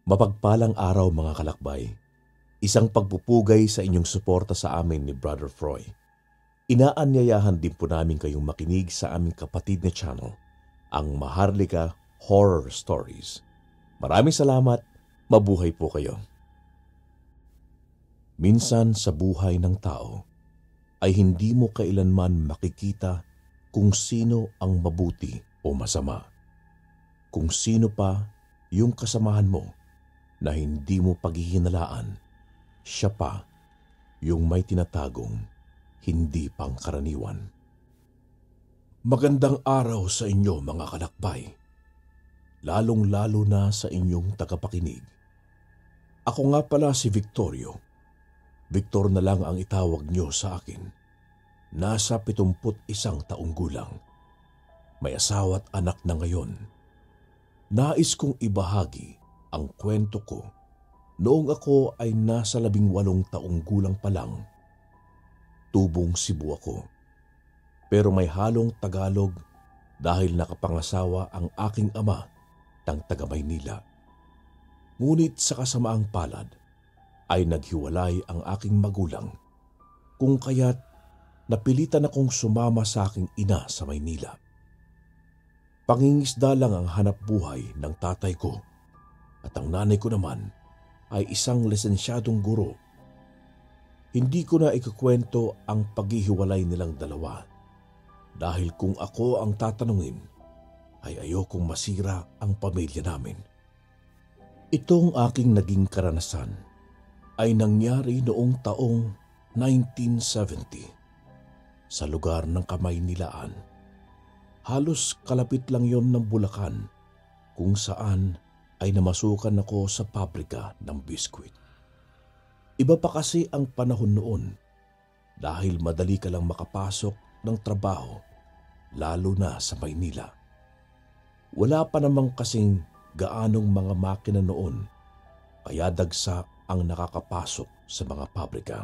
Mapagpalang araw mga kalakbay. Isang pagpupugay sa inyong suporta sa amin ni Brother Froy. Inaanyayahan din po namin kayong makinig sa aming kapatid na channel, ang Maharlika Horror Stories. Maraming salamat, mabuhay po kayo. Minsan sa buhay ng tao ay hindi mo kailanman makikita kung sino ang mabuti o masama. Kung sino pa yung kasamahan mo na hindi mo paghihinalaan, siya pa yung may tinatagong hindi pangkaraniwan. Magandang araw sa inyo mga kalakbay, lalong-lalo na sa inyong tagapakinig. Ako nga pala si Victorio. Victor na lang ang itawag niyo sa akin. Nasa 71 taong gulang. May asawa at anak na ngayon. Nais kong ibahagi ang kwento ko noong ako ay nasa 18 taong gulang pa lang. Tubong Cebu ako. Pero may halong Tagalog dahil nakapangasawa ang aking ama ng taga Maynila. Ngunit sa kasamaang palad ay naghiwalay ang aking magulang, kung kaya't napilitan akong sumama sa aking ina sa Maynila. Pangingisda lang ang hanap buhay ng tatay ko at ang nanay ko naman ay isang lisensyadong guro. Hindi ko na ikukwento ang paghihiwalay nilang dalawa dahil kung ako ang tatanungin ay ayokong masira ang pamilya namin. Itong aking naging karanasan ay nangyari noong taong 1970 sa lugar ng Kamaynilaan. Halos kalapit lang yon ng Bulacan kung saan ay namasukan ako sa pabrika ng biskwit. Iba pa kasi ang panahon noon dahil madali ka lang makapasok ng trabaho lalo na sa Maynila. Wala pa namang kasing gaanong mga makina noon kaya dagsa ang nakakapasok sa mga pabrika.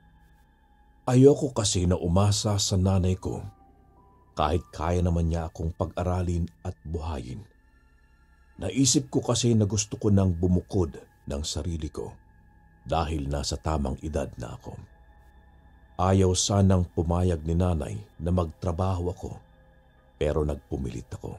Ayoko kasi na umasa sa nanay ko kahit kaya naman niya akong pag-aralin at buhayin. Naisip ko kasi na gusto ko nang bumukod ng sarili ko dahil nasa tamang edad na ako. Ayaw sanang pumayag ni nanay na magtrabaho ako pero nagpumilit ako.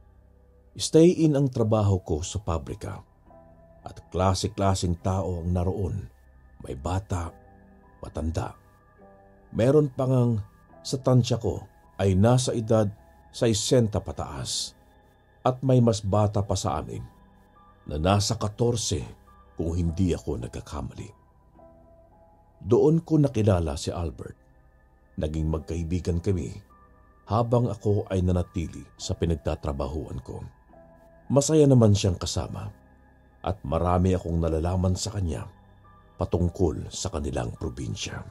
Stay in ang trabaho ko sa pabrika at klase-klaseng tao ang naroon. May bata, matanda. Meron pa ngang sa tansya ko ay nasa edad 60 pataas. At may mas bata pa sa amin na nasa 14 kung hindi ako nagkakamali. Doon ko nakilala si Albert. Naging magkaibigan kami habang ako ay nanatili sa pinagtatrabahuan ko. Masaya naman siyang kasama at marami akong nalalaman sa kanya patungkol sa kanilang probinsya.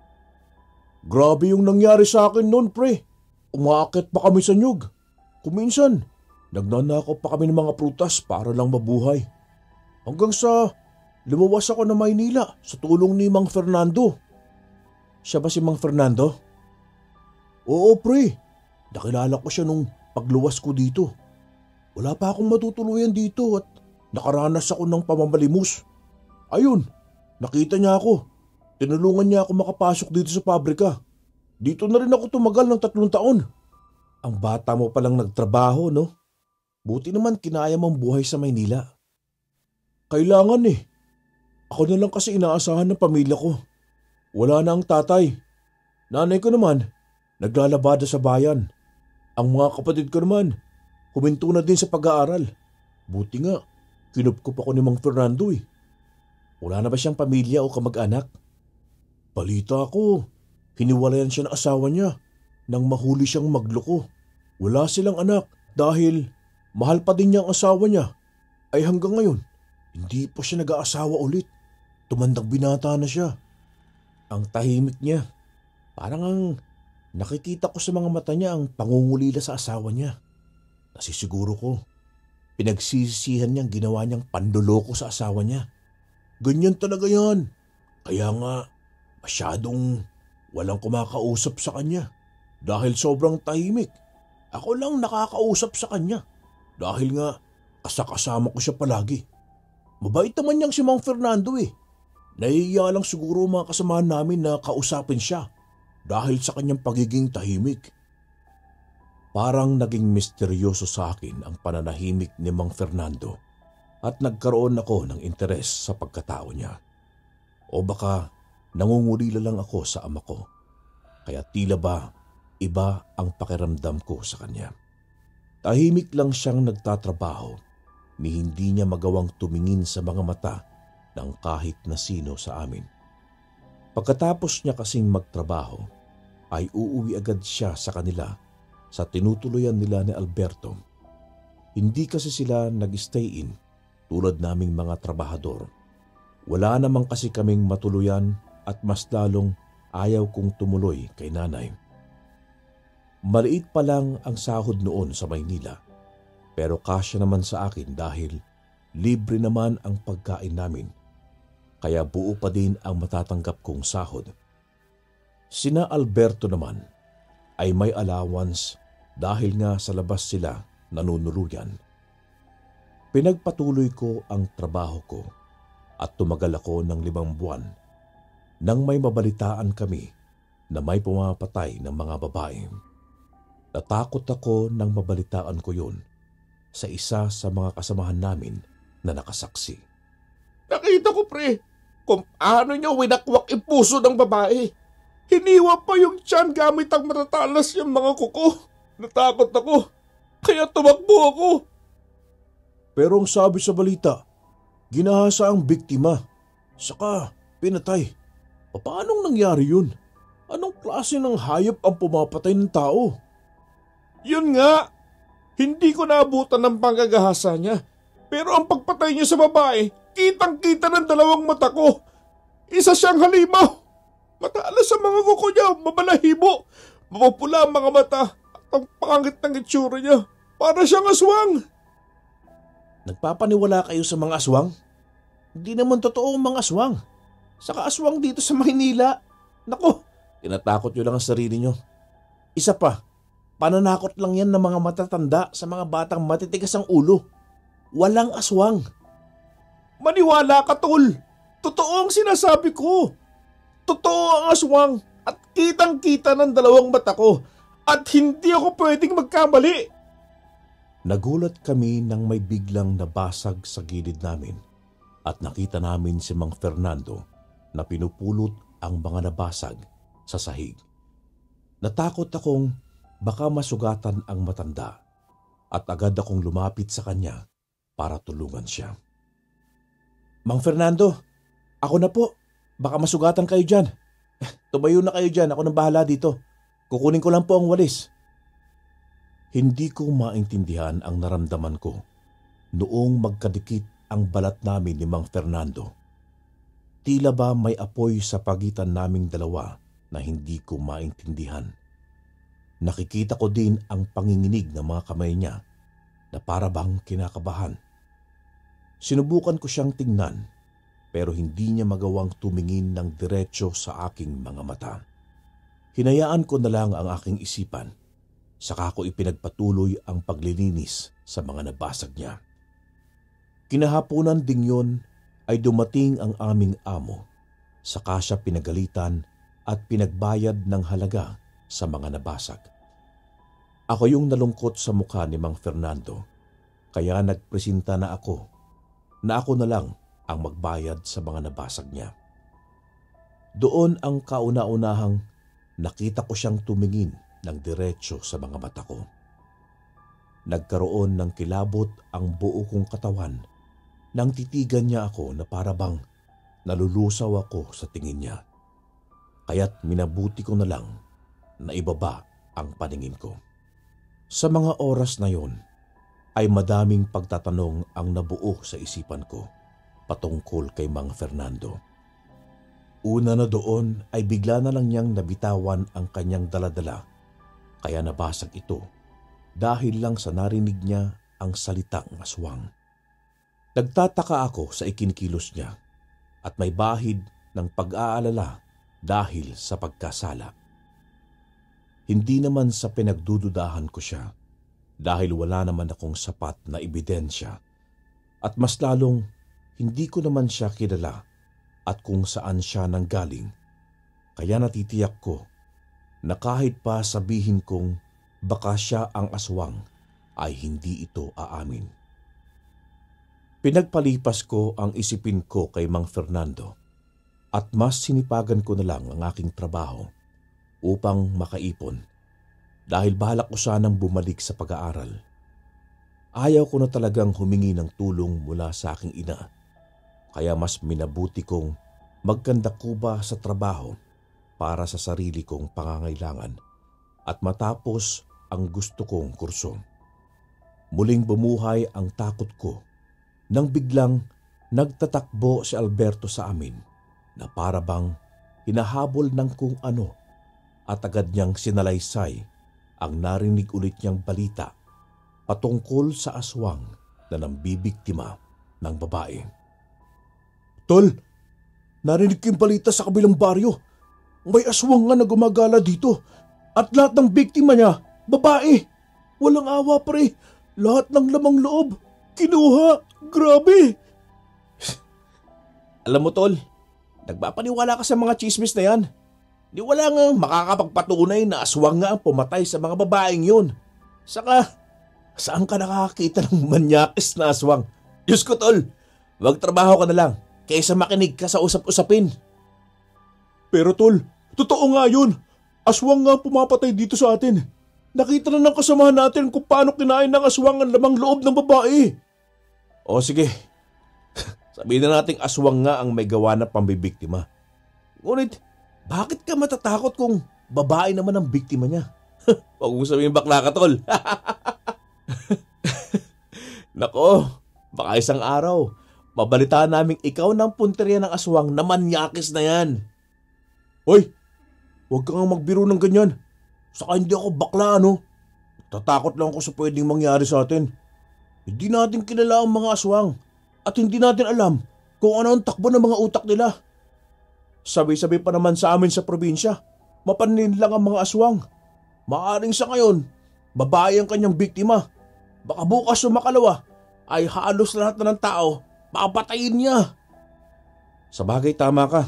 Grabe yung nangyari sa akin noon, pre. Umaakit pa kami sa nyug. Kuminsan, nagnanakaw pa kami ng mga prutas para lang mabuhay. Hanggang sa lumawas ako na Maynila sa tulong ni Mang Fernando. Siya ba si Mang Fernando? Oo, pre. Nakilala ko siya nung pagluwas ko dito. Wala pa akong matutuluyan dito at nakaranas ako ng pamamalimos. Ayun, nakita niya ako. Tinulungan niya ako makapasok dito sa pabrika. Dito na rin ako tumagal ng 3 taon. Ang bata mo palang nagtrabaho, no? Buti naman kinaya mong buhay sa Maynila. Kailangan eh. Ako na lang kasi inaasahan ng pamilya ko. Wala na ang tatay. Nanay ko naman, naglalabada sa bayan. Ang mga kapatid ko naman, huminto na din sa pag-aaral. Buti nga, kinupkup ako ni Mang Fernando eh. Wala na ba siyang pamilya o kamag-anak? Balita ko, hiniwalayan siya ng asawa niya nang mahuli siyang magloko. Wala silang anak dahil mahal pa din niya ang asawa niya. Ay hanggang ngayon, hindi pa siya nag-aasawa ulit. Tumandang binata na siya. Ang tahimik niya. Parang ang nakikita ko sa mga mata niya ang pangungulila sa asawa niya. Nasisiguro ko, pinagsisisihan niyang ginawa niyang panduloko sa asawa niya. Ganyan talaga yan. Kaya nga, masyadong walang kumakausap sa kanya. Dahil sobrang tahimik. Ako lang nakakausap sa kanya. Dahil nga kasakasama ko siya palagi. Mabait naman niyang si Mang Fernando eh. Nahihiya lang siguro mga kasamahan namin na kausapin siya dahil sa kanyang pagiging tahimik. Parang naging misteryoso sa akin ang pananahimik ni Mang Fernando at nagkaroon ako ng interes sa pagkatao niya. O baka nangungulila lang ako sa ama ko, kaya tila ba iba ang pakiramdam ko sa kanya. Tahimik lang siyang nagtatrabaho ni hindi niya magawang tumingin sa mga mata ng kahit na sino sa amin. Pagkatapos niya kasing magtrabaho, ay uuwi agad siya sa kanila sa tinutuluyan nila ni Alberto. Hindi kasi sila nag-stay in tulad naming mga trabahador. Wala naman kasi kaming matuluyan at mas lalong ayaw kong tumuloy kay nanay. Maliit pa lang ang sahod noon sa Maynila, pero kasya naman sa akin dahil libre naman ang pagkain namin, kaya buo pa din ang matatanggap kong sahod. Sina Alberto naman ay may allowance dahil nga sa labas sila nanunuluyan. Pinagpatuloy ko ang trabaho ko at tumagal ako ng 5 buwan nang may mabalitaan kami na may pumapatay ng mga babae. Natakot ako nang mabalitaan ko yun sa isa sa mga kasamahan namin na nakasaksi. Nakita ko, pre, kung paano niya winakwak yung puso ng babae. Hiniwa pa yung tiyan gamit ang matatalas yung mga kuko. Natakot ako, kaya tumakbo ako. Pero ang sabi sa balita, ginahasa ang biktima, saka pinatay. Paanong nangyari yun? Anong klase ng hayop ang pumapatay ng tao? Yun nga, hindi ko naabutan ng panggagahasa niya. Pero ang pagpatay niya sa babae, kitang-kita ng 2 mata ko. Isa siyang halimaw. Matalas sa mga kuko niya, mabalahibo. Mapupula ang mga mata at ang pangit ng itsura niya. Para siyang aswang. Nagpapaniwala kayo sa mga aswang? Hindi naman totoo ang mga aswang. Saka aswang dito sa Maynila. Nako, tinatakot nyo lang ang sarili nyo. Isa pa, pananakot lang yan ng mga matatanda sa mga batang matitigas ang ulo. Walang aswang. Maniwala ka, tol. Totoo ang sinasabi ko. Totoo ang aswang at kitang-kita ng 2 mata ko at hindi ako pwedeng magkamali. Nagulat kami nang may biglang nabasag sa gilid namin at nakita namin si Mang Fernando na pinupulot ang mga nabasag sa sahig. Natakot akong baka masugatan ang matanda at agad akong lumapit sa kanya para tulungan siya. Mang Fernando, ako na po. Baka masugatan kayo dyan. Tumayo na kayo dyan, ako nang bahala dito. Kukunin ko lang po ang walis. Hindi ko maintindihan ang naramdaman ko noong magkadikit ang balat namin ni Mang Fernando. Tila ba may apoy sa pagitan naming dalawa na hindi ko maintindihan. Nakikita ko din ang panginginig ng mga kamay niya na para bang kinakabahan. Sinubukan ko siyang tingnan pero hindi niya magawang tumingin ng diretso sa aking mga mata. Hinayaan ko na lang ang aking isipan, saka ko ipinagpatuloy ang paglilinis sa mga nabasag niya. Kinahaponan ding yon ay dumating ang aming amo, saka siya pinagalitan at pinagbayad ng halaga sa mga nabasag. Ako yung nalungkot sa mukha ni Mang Fernando, kaya nagpresenta na ako na lang ang magbayad sa mga nabasag niya. Doon ang kauna-unahang nakita ko siyang tumingin ng diretso sa mga mata ko. Nagkaroon ng kilabot ang buo kong katawan nang titigan niya ako na para bang nalulusaw ako sa tingin niya. Kaya't minabuti ko na lang na ibaba ang paningin ko. Sa mga oras na yon ay madaming pagtatanong ang nabuo sa isipan ko patungkol kay Mang Fernando. Una na doon ay bigla na lang niyang nabitawan ang kanyang daladala, kaya nabasag ito dahil lang sa narinig niya ang salitang aswang. Nagtataka ako sa ikinikilos niya at may bahid ng pag-aalala dahil sa pagkasala. Hindi naman sa pinagdududahan ko siya dahil wala naman akong sapat na ebidensya at mas lalong hindi ko naman siya kilala at kung saan siya nanggaling, kaya natitiyak ko na kahit pa sabihin kong baka siya ang aswang ay hindi ito aamin. Pinagpalipas ko ang isipin ko kay Mang Fernando at mas sinipagan ko na lang ang aking trabaho upang makaipon dahil balak ko sanang bumalik sa pag-aaral. Ayaw ko na talagang humingi ng tulong mula sa aking ina, kaya mas minabuti kong magkandakuba sa trabaho para sa sarili kong pangangailangan at matapos ang gusto kong kurso. Muling bumuhay ang takot ko nang biglang nagtatakbo si Alberto sa amin na para bang hinahabol ng kung ano at agad niyang sinalaysay ang narinig ulit niyang balita patungkol sa aswang na nambibiktima ng babae. Tol, narinig ko yung balita sa kabilang baryo. May aswang nga na gumagala dito at lahat ng biktima niya, babae. Walang awa pre, lahat ng lamang loob, kinuha. Grabe! Alam mo tol, nagpapaniwala ka sa mga chismis na yan. Di wala nga makakapagpatunay na aswang nga ang pumatay sa mga babaeng yun. Saka, saan ka nakakita ng manyakis na aswang? Diyos ko tol, wag trabaho ka na lang kaysa makinig ka sa usap-usapin. Pero tol, totoo nga yun. Aswang nga pumapatay dito sa atin. Nakita na ng kasamahan natin kung paano kinain ng aswang ang lamang loob ng babae. O sige, sabihin na nating aswang nga ang may gawa na pambibiktima. Ngunit, bakit ka matatakot kung babae naman ang biktima niya? Huwag mong sabihin bakla ka tol. Nako, baka isang araw, mabalitaan naming ikaw ng punteriya ng aswang na manyakis na yan. Hoy, huwag kang magbiro ng ganyan. Saka hindi ako bakla ano. Tatakot lang ako sa pwedeng mangyari sa atin. Hindi natin kilala ang mga aswang at hindi natin alam kung ano ang takbo ng mga utak nila. Sabi-sabi pa naman sa amin sa probinsya, mapanin lang ang mga aswang. Maaring sa ngayon, babae ang kanyang biktima. Baka bukas o makalawa ay halos lahat na ng tao papatayin niya. Sabagay tama ka.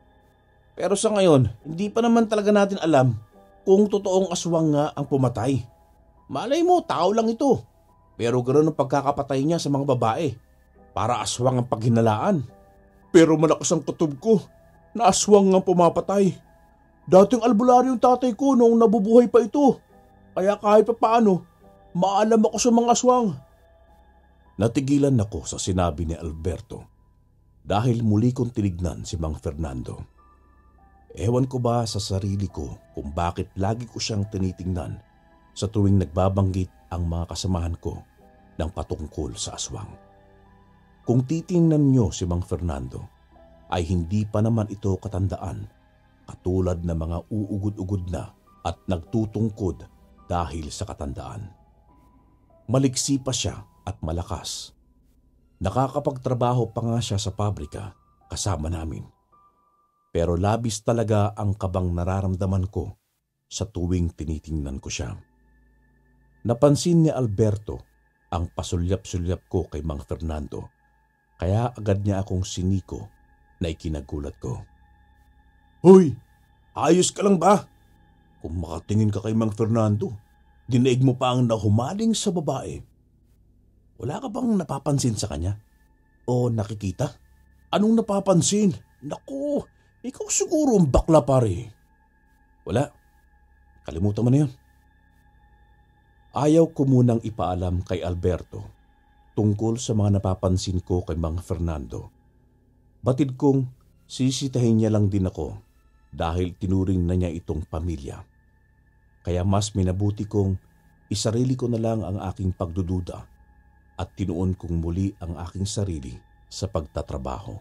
Pero sa ngayon, hindi pa naman talaga natin alam kung totoong aswang nga ang pumatay. Malay mo, tao lang ito. Pero ganoon ang pagkakapatay niya sa mga babae. Para aswang ang paghinalaan. Pero malakas ang kutob ko na aswang ang pumapatay. Dating albularyo yung tatay ko noong nabubuhay pa ito. Kaya kahit pa paano, maalam ako sa mga aswang. Natigilan ako sa sinabi ni Alberto dahil muli kong tinignan si Mang Fernando. Ewan ko ba sa sarili ko kung bakit lagi ko siyang tinitingnan sa tuwing nagbabanggit ang mga kasamahan ko ng patungkol sa aswang. Kung titingnan niyo si Mang Fernando, ay hindi pa naman ito katandaan, katulad ng mga uugod-ugod na at nagtutungkod dahil sa katandaan. Maliksi pa siya at malakas. Nakakapagtrabaho pa nga siya sa pabrika kasama namin. Pero labis talaga ang kabang nararamdaman ko sa tuwing tinitingnan ko siya. Napansin ni Alberto ang pasulyap-sulyap ko kay Mang Fernando, kaya agad niya akong siniko na ikinagulat ko. Hoy, ayos ka lang ba? Kung makatingin ka kay Mang Fernando, dinaig mo pa ang nahumaling sa babae. Wala ka bang napapansin sa kanya? O nakikita? Anong napapansin? Naku, ikaw siguro ang bakla pare. Wala, kalimutan mo na yun. Ayaw ko munang ipaalam kay Alberto tungkol sa mga napapansin ko kay Mang Fernando. Batid kong sisitahin niya lang din ako dahil tinuring na niya itong pamilya. Kaya mas minabuti kong isarili ko na lang ang aking pagdududa at tinuon kong muli ang aking sarili sa pagtatrabaho.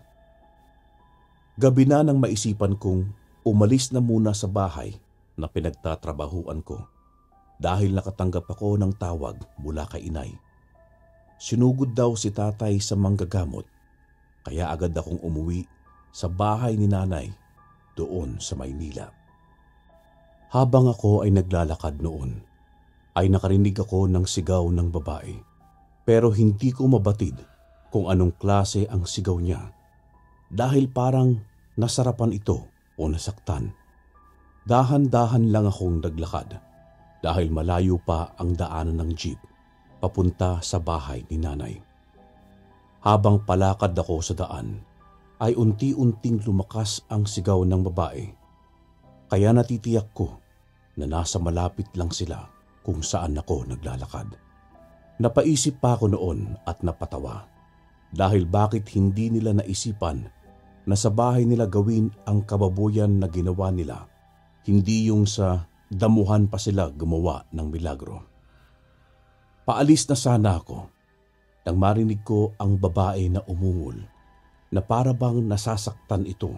Gabi na nang maisipan kong umalis na muna sa bahay na pinagtatrabahuan ko dahil nakatanggap ako ng tawag mula kay inay. Sinugod daw si tatay sa manggagamot, kaya agad akong umuwi sa bahay ni nanay doon sa Maynila. Habang ako ay naglalakad noon, ay nakarinig ako ng sigaw ng babae, pero hindi ko mabatid kung anong klase ang sigaw niya dahil parang nasarapan ito o nasaktan. Dahan-dahan lang akong naglakad dahil malayo pa ang daanan ng jeep papunta sa bahay ni nanay. Habang palakad ako sa daan, ay unti-unting lumakas ang sigaw ng babae. Kaya natitiyak ko na nasa malapit lang sila kung saan ako naglalakad. Napaisip pa ako noon at napatawa dahil bakit hindi nila naisipan na sa bahay nila gawin ang kababuyan na ginawa nila, hindi yung sa damuhan pa sila gumawa ng milagro. Paalis na sana ako nang marinig ko ang babae na umungol na para bang nasasaktan ito.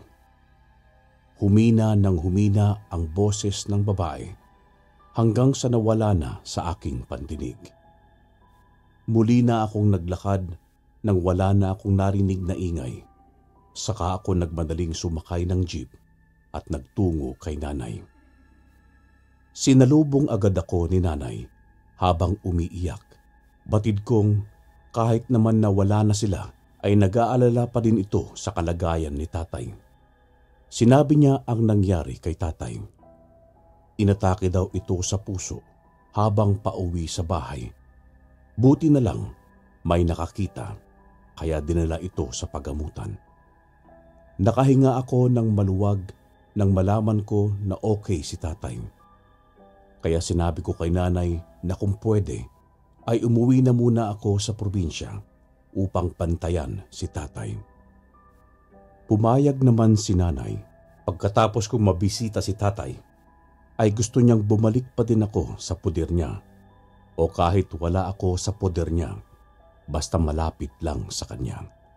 Humina ng humina ang boses ng babae hanggang sa nawala na sa aking pandinig. Muli na akong naglakad nang wala na akong narinig na ingay. Saka ako nagmadaling sumakay ng jeep at nagtungo kay nanay. Sinalubong agad ako ni nanay habang umiiyak. Batid kong kahit naman na wala na sila ay nag-aalala pa din ito sa kalagayan ni tatay. Sinabi niya ang nangyari kay tatay. Inatake daw ito sa puso habang pauwi sa bahay. Buti na lang may nakakita kaya dinala ito sa pagamutan. Nakahinga ako ng maluwag nang malaman ko na okay si tatay. Kaya sinabi ko kay nanay na kung pwede ay umuwi na muna ako sa probinsya upang pantayan si tatay. Pumayag naman si nanay. Pagkatapos kong mabisita si tatay, ay gusto niyang bumalik pa din ako sa puder niya o kahit wala ako sa puder niya, basta malapit lang sa kanya.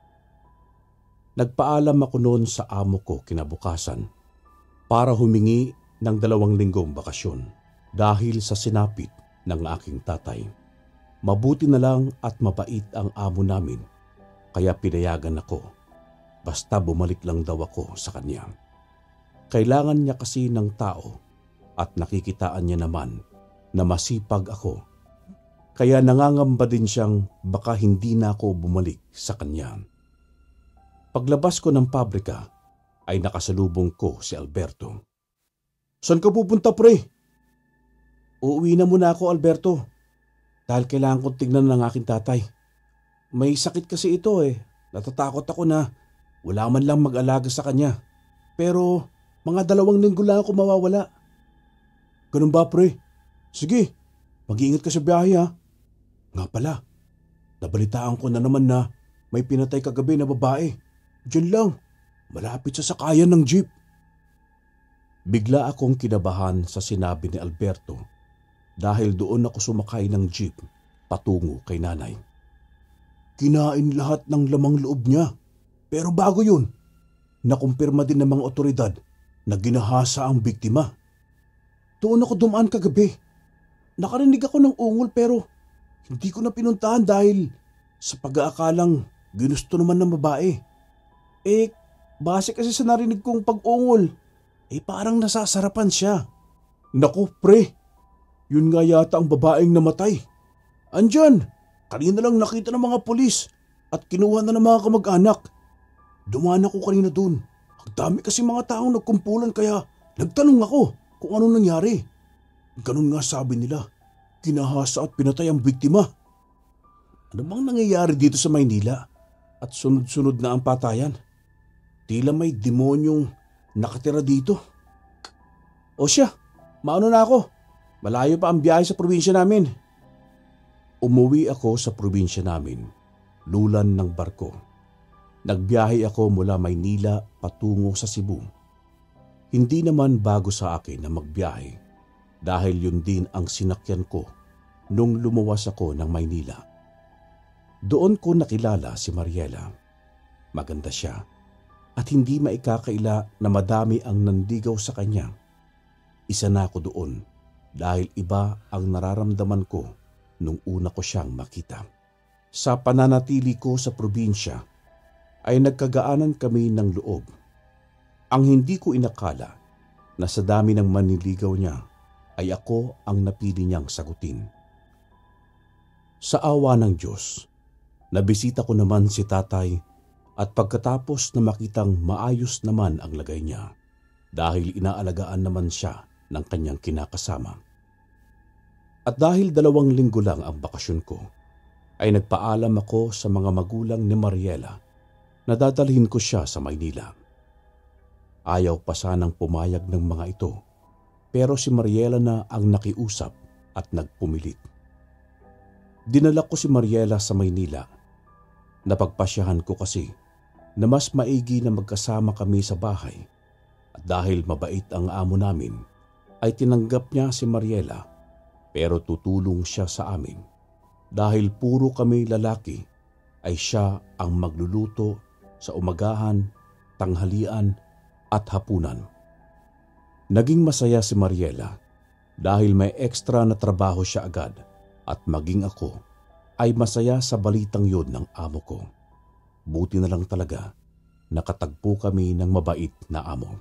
Nagpaalam ako noon sa amo ko kinabukasan para humingi ng 2 linggong bakasyon dahil sa sinapit ng aking tatay. Mabuti na lang at mabait ang amo namin kaya pinayagan ako basta bumalik lang daw ako sa kanya. Kailangan niya kasi ng tao at nakikitaan niya naman na masipag ako kaya nangangamba din siyang baka hindi na ako bumalik sa kanya. Paglabas ko ng pabrika ay nakasalubong ko si Alberto. "Saan ka pupunta, pre?" "Uuwi na muna ako, Alberto. Dahil kailangan kong tignan ng aking tatay. May sakit kasi ito eh. Natatakot ako na wala man lang mag-alaga sa kanya. Pero mga 2 linggo lang ako mawawala." "Ganun ba, pre? Sige, mag-iingat ka sa biyahe ha. Nga pala, nabalitaan ko na naman na may pinatay kagabi na babae. Diyan lang, malapit sa sakayan ng jeep." Bigla akong kinabahan sa sinabi ni Alberto dahil doon ako sumakay ng jeep patungo kay nanay. Kinain lahat ng lamang loob niya. Pero bago yun, nakumpirma din ng mga otoridad na ginahasa ang biktima. Doon ako dumaan kagabi. Nakarinig ako ng ungol pero hindi ko na pinuntahan dahil sa pag-aakalang ginusto naman ng babae. Base kasi sa narinig kong pag-ungol, parang nasasarapan siya. Naku, pre, yun nga yata ang babaeng namatay. Andyan, kanina lang nakita ng mga pulis at kinuha na ng mga kamag-anak. Dumaan ako kanina dun. Ang dami kasi mga taong nagkumpulan kaya nagtanong ako kung anong nangyari. Ganun nga sabi nila, kinahasa at pinatay ang biktima. Ano bang nangyayari dito sa Maynila at sunod-sunod na ang patayan? Tila may demonyong nakatira dito. O siya, mauna na ako. Malayo pa ang biyahe sa probinsya namin. Umuwi ako sa probinsya namin, lulan ng barko. Nagbiyahe ako mula Maynila patungo sa Cebu. Hindi naman bago sa akin na magbiyahe dahil yun din ang sinakyan ko nung lumuwas ako ng Maynila. Doon ko nakilala si Mariela. Maganda siya at hindi maikakaila na madami ang nandigaw sa kanya. Isa na ako doon dahil iba ang nararamdaman ko nung una ko siyang makita. Sa pananatili ko sa probinsya ay nagkagaanan kami ng loob. Ang hindi ko inakala na sa dami ng manliligaw niya ay ako ang napili niyang sagutin. Sa awa ng Diyos, Nabisita ko naman si tatay at pagkatapos na makitang maayos naman ang lagay niya dahil inaalagaan naman siya ng kanyang kinakasama. At dahil 2 linggo lang ang bakasyon ko, ay nagpaalam ako sa mga magulang ni Mariela na dadalhin ko siya sa Maynila. Ayaw pa sanang pumayag ng mga ito, pero si Mariela na ang nakiusap at nagpumilit. Dinala ko si Mariela sa Maynila. Napagpasyahan ko kasi na mas maigi na magkasama kami sa bahay at dahil mabait ang amo namin ay tinanggap niya si Mariela pero tutulong siya sa amin. Dahil puro kami lalaki ay siya ang magluluto sa umagahan, tanghalian at hapunan. Naging masaya si Mariela dahil may extra na trabaho siya agad at maging ako ay masaya sa balitang yun ng amo ko. Buti na lang talaga nakatagpo kami ng mabait na amo.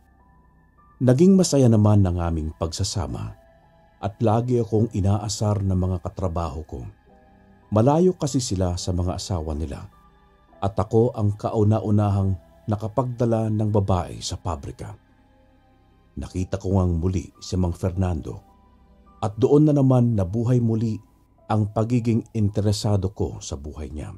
Naging masaya naman ang aming pagsasama at lagi akong inaasar ng mga katrabaho ko. Malayo kasi sila sa mga asawa nila at ako ang kauna-unahang nakapagdala ng babae sa pabrika. Nakita ko ngang muli si Mang Fernando at doon na naman nabuhay muli ang pagiging interesado ko sa buhay niya.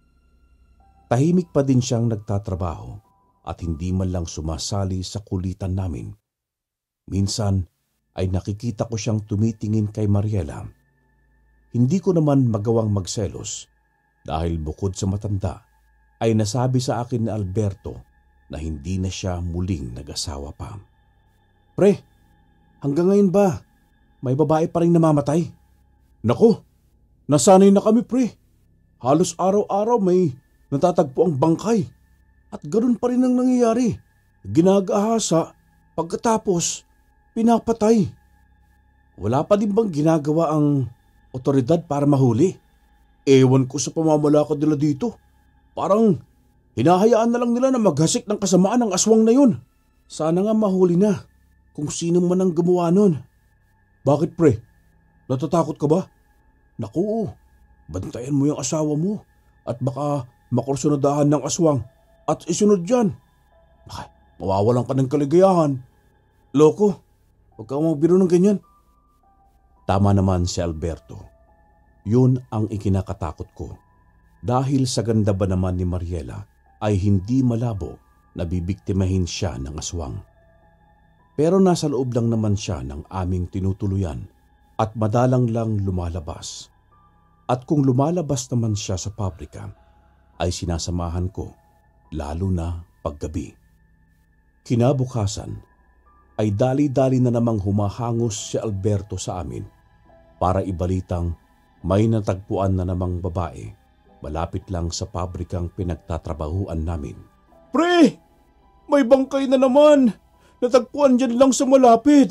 Tahimik pa din siyang nagtatrabaho at hindi man lang sumasali sa kulitan namin. Minsan ay nakikita ko siyang tumitingin kay Mariela. Hindi ko naman magawang magselos dahil bukod sa matanda ay nasabi sa akin ni Alberto na hindi na siya muling nag-asawa pa. Pre, hanggang ngayon ba may babae pa rin namamatay? Nako, nasanay na kami pre. Halos araw-araw may natatagpo ang bangkay at ganoon pa rin ang nangyayari. Ginagahasa pagkatapos pinapatay. Wala pa din bang ginagawa ang otoridad para mahuli? Ewan ko sa pamamalakad nila dito. Parang hinahayaan na lang nila na maghasik ng kasamaan ng aswang na yun. Sana nga mahuli na kung sino man ang gumawa nun. Bakit pre? Natatakot ka ba? Naku, bantayan mo yung asawa mo at baka makursunadahan ng aswang at isunod dyan. Baka mawawalan ka ng kaligayahan. Loko, huwag ka magbiro ng ganyan. Tama naman si Alberto. Yun ang ikinakatakot ko. Dahil sa ganda ba naman ni Mariela ay hindi malabo na bibiktimahin siya ng aswang. Pero nasa loob lang naman siya ng aming tinutuluyan at madalang lang lumalabas. At kung lumalabas naman siya sa pabrika ay sinasamahan ko lalo na paggabi. Kinabukasan ay dali-dali na namang humahangos si Alberto sa amin para ibalitang may natagpuan na namang babae malapit lang sa pabrikang pinagtatrabahuan namin. Pre, may bangkay na naman. Natagpuan dyan lang sa malapit.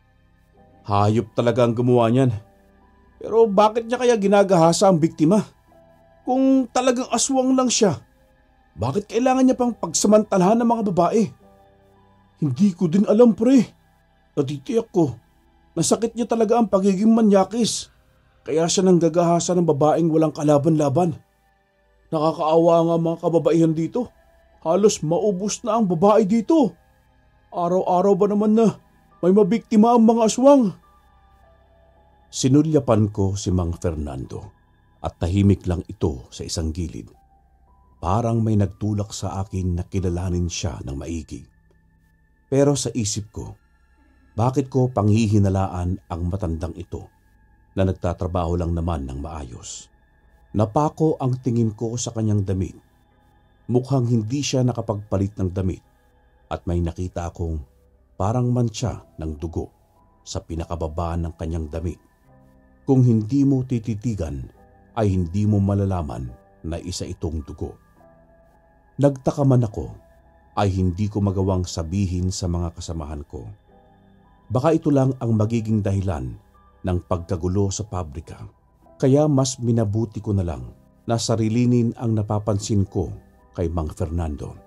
Hayop talaga ang gumawa niyan. Pero bakit niya kaya ginagahasa ang biktima? Kung talagang aswang lang siya, bakit kailangan niya pang pagsamantalahan ng mga babae? Hindi ko din alam pre. Natitiyak ko, nasakit niya talaga ang pagiging manyakis. Kaya siya nang gagahasa ng babaeng walang kalaban-laban. Nakakaawa nga mga kababaihan dito. Halos maubos na ang babae dito. Araw-araw ba naman na may mabiktima ang mga aswang? Sinulyapan ko si Mang Fernando at tahimik lang ito sa isang gilid. Parang may nagtulak sa akin na kilalanin siya ng maigi. Pero sa isip ko, bakit ko panghihinalaan ang matandang ito na nagtatrabaho lang naman ng maayos? Napako ang tingin ko sa kanyang damit. Mukhang hindi siya nakapagpalit ng damit at may nakita akong parang mantsa ng dugo sa pinakababa ng kanyang damit. Kung hindi mo tititigan ay hindi mo malalaman na isa itong dugo. Nagtaka man ako ay hindi ko magawang sabihin sa mga kasamahan ko. Baka ito lang ang magiging dahilan ng pagkagulo sa pabrika. Kaya mas minabuti ko na lang na sarilinin ang napapansin ko kay Mang Fernando.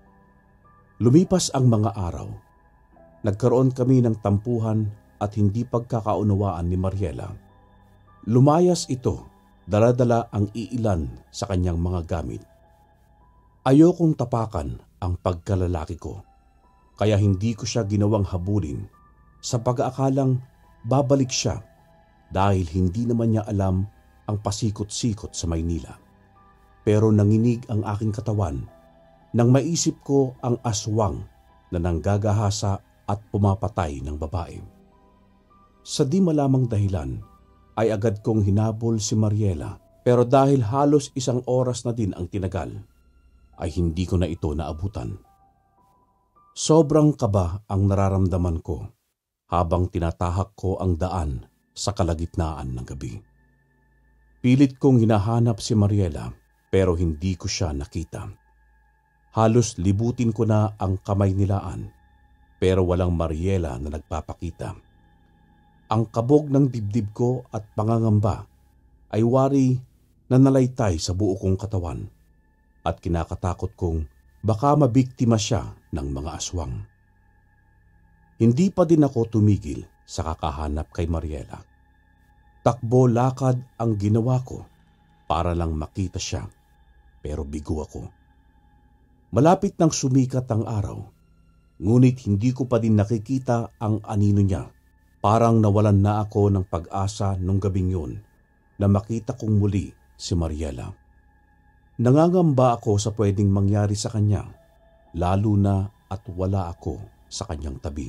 Lumipas ang mga araw. Nagkaroon kami ng tampuhan at hindi pagkakaunawaan ni Mariela. Lumayas ito Dala-dala ang iilan sa kanyang mga gamit. Ayokong tapakan ang pagkalalaki ko, kaya hindi ko siya ginawang habulin sa pag-aakalang babalik siya dahil hindi naman niya alam ang pasikot-sikot sa Maynila. Pero nanginig ang aking katawan nang maisip ko ang aswang na nanggagahasa at pumapatay ng babae. Sa di malamang dahilan ay agad kong hinabol si Mariela, pero dahil halos 1 oras na din ang tinagal, ay hindi ko na ito naabutan. Sobrang kaba ang nararamdaman ko habang tinatahak ko ang daan sa kalagitnaan ng gabi. Pilit kong hinahanap si Mariela pero hindi ko siya nakita. Halos libutin ko na ang kamay nilaan pero walang Mariela na nagpapakita. Ang kabog ng dibdib ko at pangangamba ay wari na nalaytay sa buo kong katawan at kinakatakot kong baka mabiktima siya ng mga aswang. Hindi pa din ako tumigil sa kakahanap kay Mariela. Takbo lakad ang ginawa ko para lang makita siya, pero bigo ako. Malapit nang sumikat ang araw, ngunit hindi ko pa din nakikita ang anino niya. Parang nawalan na ako ng pag-asa nung gabing yun na makita kong muli si Mariela. Nangangamba ako sa pwedeng mangyari sa kanya, lalo na at wala ako sa kanyang tabi.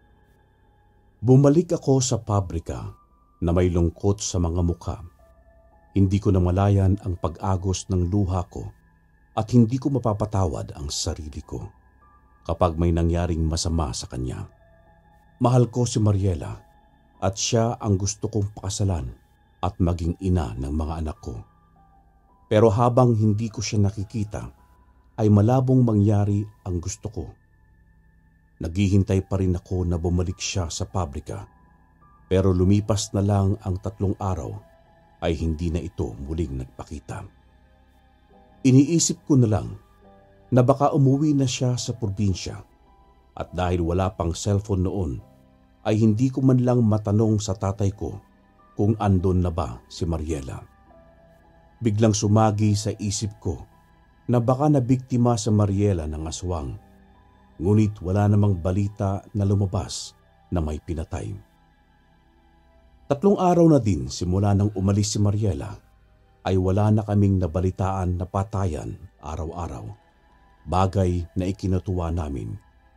Bumalik ako sa pabrika na may lungkot sa mga mukha. Hindi ko namalayan ang pag-agos ng luha ko at hindi ko mapapatawad ang sarili ko kapag may nangyaring masama sa kanya. Mahal ko si Mariela at siya ang gusto kong pakasalan at maging ina ng mga anak ko. Pero habang hindi ko siya nakikita, ay malabong mangyari ang gusto ko. Naghihintay pa rin ako na bumalik siya sa pabrika, pero lumipas na lang ang 3 araw ay hindi na ito muling nagpakita. Iniisip ko na lang na baka umuwi na siya sa probinsya at dahil wala pang cellphone noon, ay hindi ko man lang matanong sa tatay ko kung andon na ba si Mariela. Biglang sumagi sa isip ko na baka nabiktima sa Mariela ng aswang, ngunit wala namang balita na lumabas na may pinatay. 3 araw na din simula nang umalis si Mariela ay wala na kaming nabalitaan na patayan araw-araw, bagay na ikinatuwa namin.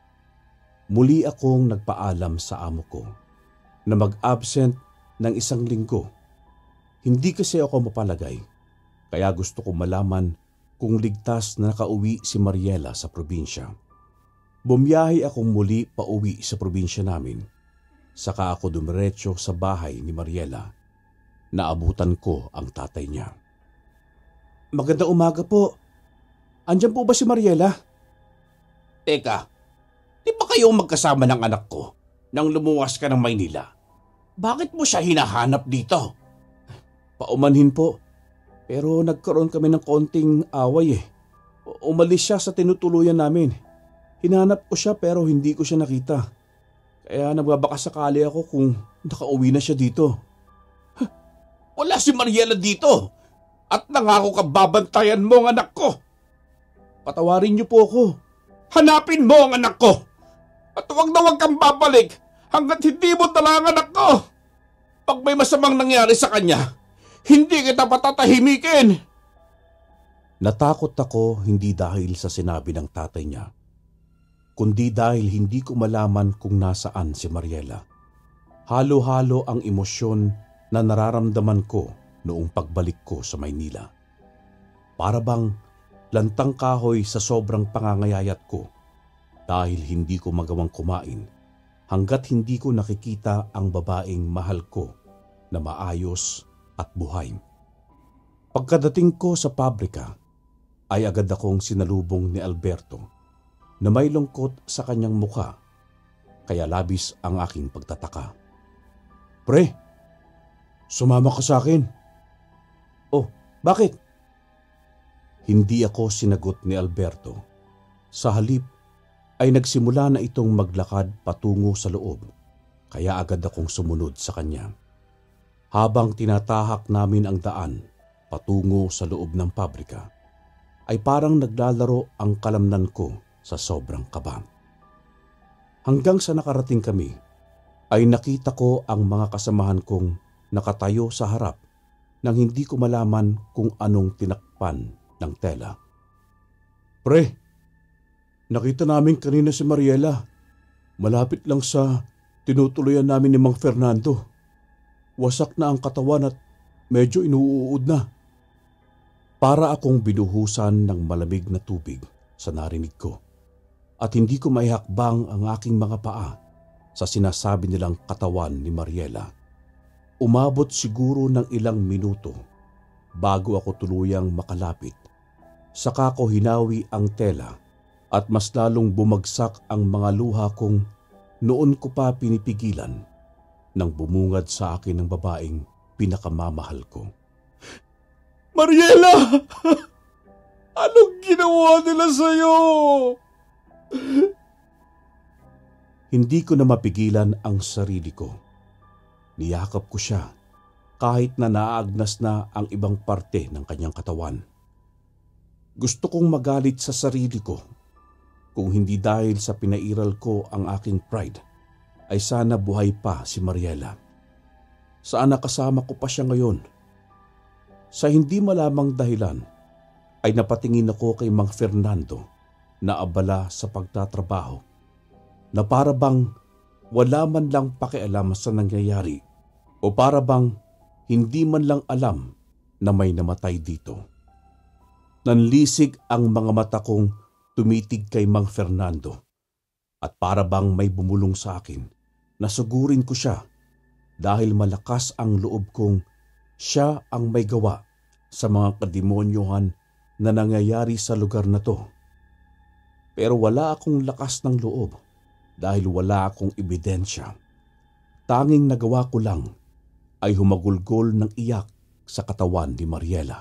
Muli akong nagpaalam sa amo ko na mag-absent ng 1 linggo. Hindi kasi ako mapalagay, kaya gusto ko malaman kung ligtas na nakauwi si Mariela sa probinsya. Bumiyahe akong muli pauwi sa probinsya namin. Saka ako dumiretso sa bahay ni Mariela. Naabutan ko ang tatay niya. Magandang umaga po. Andiyan po ba si Mariela? Teka, di ba kayo magkasama ng anak ko nang lumuwas ka ng Maynila? Bakit mo siya hinahanap dito? Paumanhin po. Pero nagkaroon kami ng konting away . Umalis siya sa tinutuluyan namin. Hinanap ko siya pero hindi ko siya nakita. Kaya nagbabakasakali ako kung nakauwi na siya dito. Wala si Mariela dito at nangako ka babantayan mo ang anak ko. Patawarin niyo po ako. Hanapin mo ang anak ko at huwag na huwag kang babalik hanggat hindi mo tala ang anak ko. Pag may masamang nangyari sa kanya, hindi kita patatahimikin. Natakot ako hindi dahil sa sinabi ng tatay niya, kundi dahil hindi ko malaman kung nasaan si Mariela. Halo-halo ang emosyon na nararamdaman ko noong pagbalik ko sa Maynila. Para bang lantang kahoy sa sobrang pangangayayat ko dahil hindi ko magawang kumain hanggat hindi ko nakikita ang babaeng mahal ko na maayos at buhay. Pagkadating ko sa pabrika, ay agad akong sinalubong ni Alberto na may lungkot sa kanyang muka, kaya labis ang aking pagtataka. Pre, sumama ka sa akin. Oh, bakit? Hindi ako sinagot ni Alberto. Sa halip ay nagsimula na itong maglakad patungo sa loob, kaya agad akong sumunod sa kanya. Habang tinatahak namin ang daan, patungo sa loob ng pabrika, ay parang naglalaro ang kalamnan ko sa sobrang kaba. Hanggang sa nakarating kami, ay nakita ko ang mga kasamahan kong nakatayo sa harap nang hindi ko malaman kung anong tinakpan ng tela. Pre, nakita namin kanina si Mariela. Malapit lang sa tinutuluyan namin ni Mang Fernando. Wasak na ang katawan at medyo inuuod na. Para akong binuhusan ng malamig na tubig sa narinig ko at hindi ko maihakbang ang aking mga paa sa sinasabi nilang katawan ni Mariela. Umabot siguro ng ilang minuto bago ako tuluyang makalapit. Saka ko hinawi ang tela at mas lalong bumagsak ang mga luha kong noon ko pa pinipigilan nang bumungad sa akin ng babaeng pinakamamahal ko. Mariela! Anong ginawa nila sa'yo? Hindi ko na mapigilan ang sarili ko. Niyakap ko siya kahit na naaagnas na ang ibang parte ng kanyang katawan. Gusto kong magalit sa sarili ko. Kung hindi dahil sa pinairal ko ang aking pride, ay sana buhay pa si Mariela. Sana kasama ko pa siya ngayon. Sa hindi malamang dahilan, ay napatingin ako kay Mang Fernando na abala sa pagtatrabaho, na para bang wala man lang pakialam sa nangyayari o para bang hindi man lang alam na may namatay dito. Nanlisig ang mga mata kong tumitig kay Mang Fernando at para bang may bumulong sa akin na sugurin ko siya dahil malakas ang loob kong siya ang may gawa sa mga kademonyohan na nangyayari sa lugar na to. Pero wala akong lakas ng loob dahil wala akong ebidensya. Tanging nagawa ko lang ay humagulgol ng iyak sa katawan ni Mariela.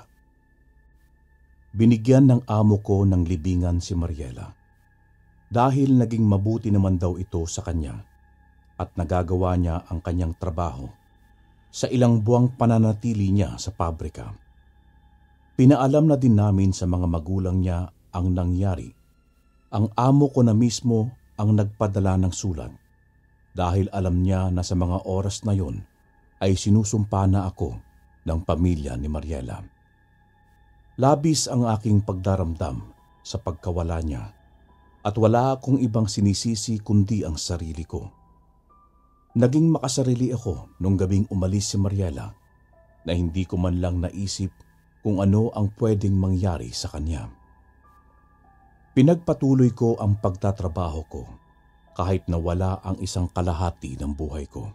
Binigyan ng amo ko ng libingan si Mariela dahil naging mabuti naman daw ito sa kanya at nagagawa niya ang kanyang trabaho sa ilang buwang pananatili niya sa pabrika. Pinaalam na din namin sa mga magulang niya ang nangyari. Ang amo ko na mismo ang nagpadala ng sulat dahil alam niya na sa mga oras na yon ay sinusumpa na ako ng pamilya ni Mariela. Labis ang aking pagdaramdam sa pagkawala niya at wala akong ibang sinisisi kundi ang sarili ko. Naging makasarili ako nung gabing umalis si Mariela na hindi ko man lang naisip kung ano ang pwedeng mangyari sa kanya. Pinagpatuloy ko ang pagtatrabaho ko kahit na wala ang isang kalahati ng buhay ko.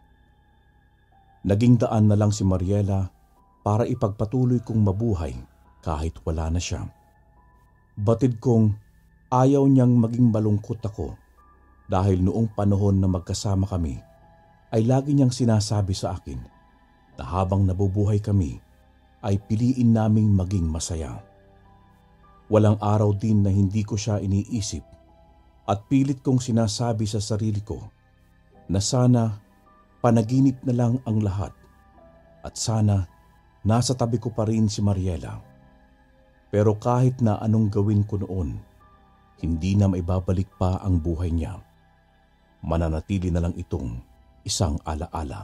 Naging daan na lang si Mariela para ipagpatuloy kong mabuhay kahit wala na siya. Batid kong ayaw niyang maging malungkot ako dahil noong panahon na magkasama kami ay lagi niyang sinasabi sa akin na habang nabubuhay kami ay piliin naming maging masaya. Walang araw din na hindi ko siya iniisip at pilit kong sinasabi sa sarili ko na sana panaginip na lang ang lahat at sana nasa tabi ko pa rin si Mariela. Pero kahit na anong gawin ko noon, hindi na maibabalik pa ang buhay niya. Mananatili na lang itong isang alaala.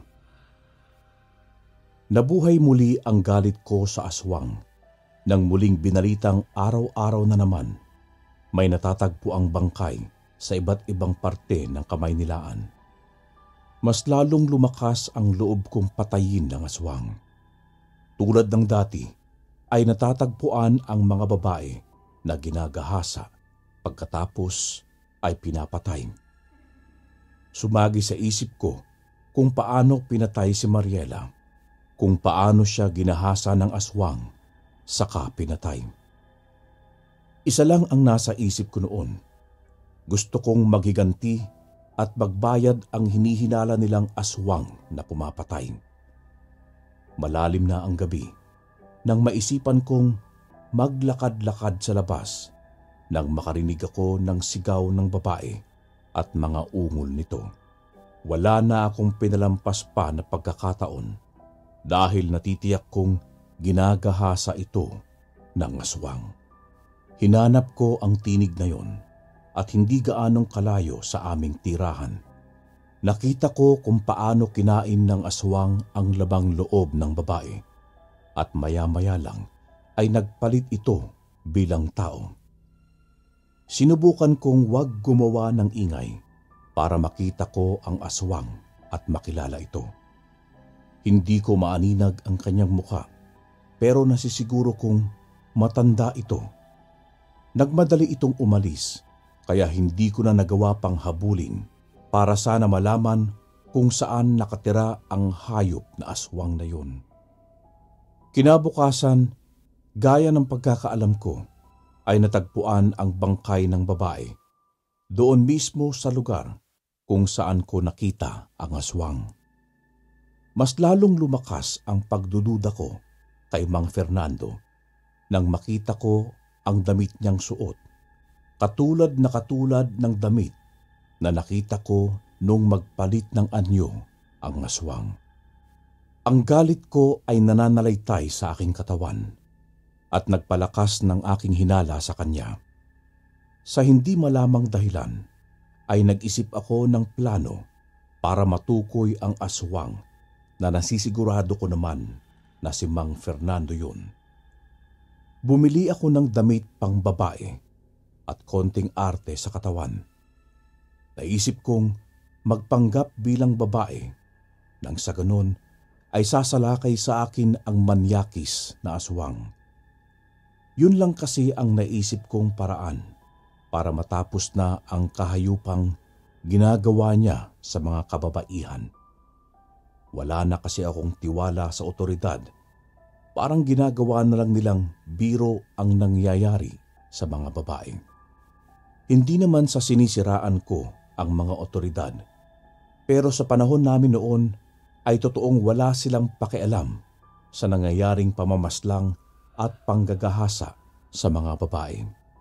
Nabuhay muli ang galit ko sa aswang nang muling binalitang araw-araw na naman may natatagpo ang bangkay sa iba't ibang parte ng kamay nilaan. Mas lalong lumakas ang loob kong patayin ng aswang. Tulad ng dati ay natatagpuan ang mga babae na ginagahasa pagkatapos ay pinapatay. Sumagi sa isip ko kung paano pinatay si Mariela, kung paano siya ginahasa ng aswang, saka pinatay. Isa lang ang nasa isip ko noon. Gusto kong maghiganti at magbayad ang hinihinala nilang aswang na pumapatay. Malalim na ang gabi nang maisipan kong maglakad-lakad sa labas nang makarinig ako ng sigaw ng babae at mga ungol nito. Wala na akong pinalampas pa na pagkakataon dahil natitiyak kong ginagahasa ito ng aswang. Hinanap ko ang tinig na yon at hindi gaanong kalayo sa aming tirahan. Nakita ko kung paano kinain ng aswang ang labang loob ng babae at maya-maya lang ay nagpalit ito bilang tao. Sinubukan kong wag gumawa ng ingay para makita ko ang aswang at makilala ito. Hindi ko maaninag ang kanyang muka pero nasisiguro kong matanda ito. Nagmadali itong umalis kaya hindi ko na nagawa pang habulin para sana malaman kung saan nakatira ang hayop na aswang na yun. Kinabukasan, gaya ng pagkakaalam ko, ay natagpuan ang bangkay ng babae doon mismo sa lugar kung saan ko nakita ang aswang. Mas lalong lumakas ang pagdududa ko kay Mang Fernando nang makita ko ang damit niyang suot, katulad ng damit na nakita ko nung magpalit ng anyo ang aswang. Ang galit ko ay nananalaytay sa aking katawan at nagpalakas ng aking hinala sa kanya. Sa hindi malamang dahilan ay nag-isip ako ng plano para matukoy ang aswang na nasisigurado ko naman na si Mang Fernando yun. Bumili ako ng damit pang babae at konting arte sa katawan. Naisip kong magpanggap bilang babae nang sa ganon ay sasalakay sa akin ang manyakis na aswang. Yun lang kasi ang naisip kong paraan para matapos na ang kahayupang ginagawa niya sa mga kababaihan. Wala na kasi akong tiwala sa otoridad. Parang ginagawa na lang nilang biro ang nangyayari sa mga babae. Hindi naman sa sinisiraan ko ang mga otoridad, pero sa panahon namin noon ay totoong wala silang pakialam sa nangyayaring pamamaslang at panggagahasa sa mga babae.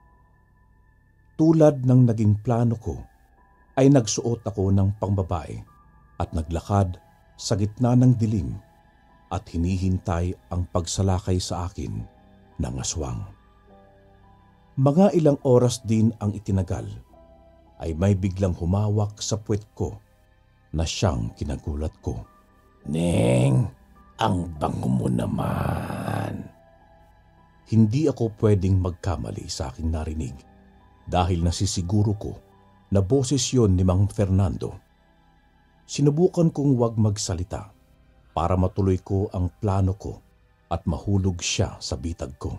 Tulad ng naging plano ko, ay nagsuot ako ng pangbabae at naglakad sa gitna ng dilim at hinihintay ang pagsalakay sa akin ng aswang. Mga ilang oras din ang itinagal, ay may biglang humawak sa puwet ko na siyang kinagulat ko. Neng, ang bango mo naman. Hindi ako pwedeng magkamali sa aking narinig dahil nasisiguro ko na boses yon ni Mang Fernando. Sinubukan kong wag magsalita para matuloy ko ang plano ko at mahulog siya sa bitag ko.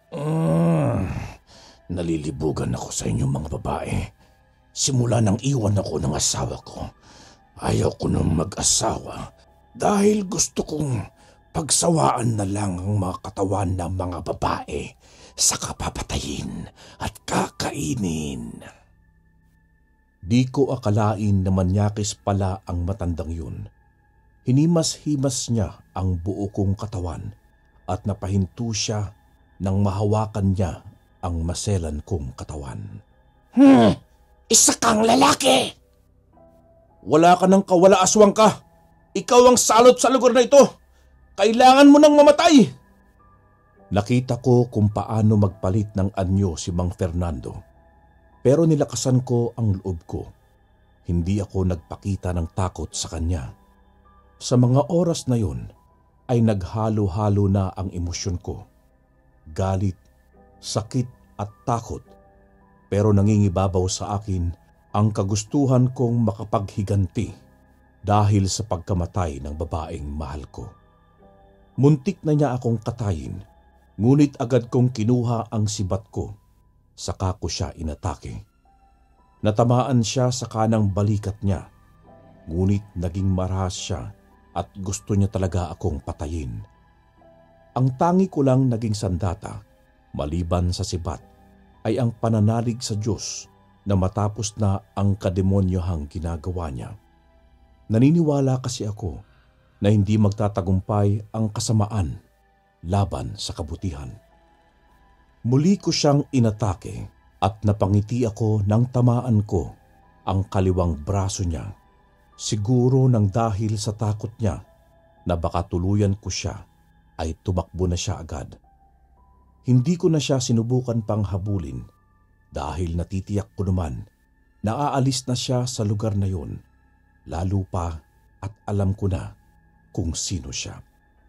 Nalilibugan ako sa inyong mga babae. Simula nang iwan ako ng asawa ko, ayaw ko nang mag-asawa dahil gusto kong pagsawaan na lang ang mga katawan ng mga babae sa kapapatayin at kakainin. Di ko akalain na manyakis pala ang matandang yun. Hinimas-himas niya ang buo kong katawan at napahinto siya nang mahawakan niya ang maselan kong katawan. Isa kang lalaki! Wala ka ng kawala, aswang ka! Ikaw ang salot sa lugar na ito! Kailangan mo nang mamatay! Nakita ko kung paano magpalit ng anyo si Mang Fernando. Pero nilakasan ko ang loob ko. Hindi ako nagpakita ng takot sa kanya. Sa mga oras na yun ay naghalo-halo na ang emosyon ko. Galit, sakit at takot. Pero nangingibabaw sa akin ang kagustuhan kong makapaghiganti dahil sa pagkamatay ng babaeng mahal ko. Muntik na niya akong katayin, ngunit agad kong kinuha ang sibat ko. Saka ko siya inatake. Natamaan siya sa kanang balikat niya, ngunit naging marahas siya at gusto niya talaga akong patayin. Ang tangi ko lang naging sandata, maliban sa sibat, ay ang pananalig sa Diyos na matapos na ang kademonyohang ginagawa niya. Naniniwala kasi ako na hindi magtatagumpay ang kasamaan laban sa kabutihan. Muli ko siyang inatake at napangiti ako nang tamaan ko ang kaliwang braso niya. Siguro nang dahil sa takot niya na baka tuluyan ko siya ay tumakbo na siya agad. Hindi ko na siya sinubukan pang habulin dahil natitiyak ko naman na aalis na siya sa lugar na yun, lalo pa at alam ko na kung sino siya.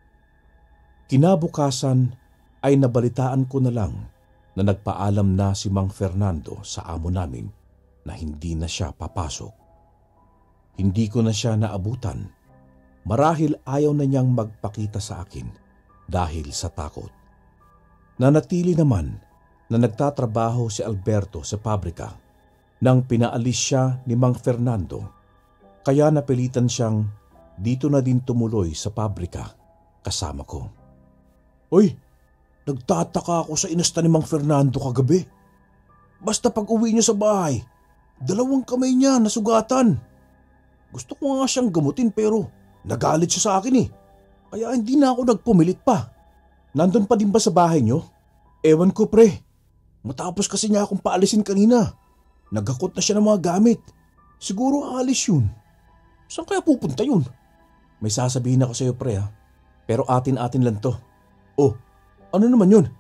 Kinabukasan ay nabalitaan ko na lang na nagpaalam na si Mang Fernando sa amo namin na hindi na siya papasok. Hindi ko na siya naabutan marahil ayaw na niyang magpakita sa akin dahil sa takot. Nanatili naman na nagtatrabaho si Alberto sa pabrika nang pinaalis siya ni Mang Fernando, kaya napilitan siyang dito na din tumuloy sa pabrika kasama ko. Uy, nagtataka ako sa inasta ni Mang Fernando kagabi. Basta pag uwi niya sa bahay, 2 kamay niya nasugatan. Gusto ko nga siyang gamutin pero nagalit siya sa akin eh. Kaya hindi na ako nagpumilit pa. Nandun pa din ba sa bahay niyo? Ewan ko pre. Matapos kasi niya akong paalisin kanina. Naghakot na siya ng mga gamit. Siguro aalis yun. Saan kaya pupunta yun? May sasabihin ako sa iyo pre ha. Pero atin-atin lang to. Oh, ano naman yun?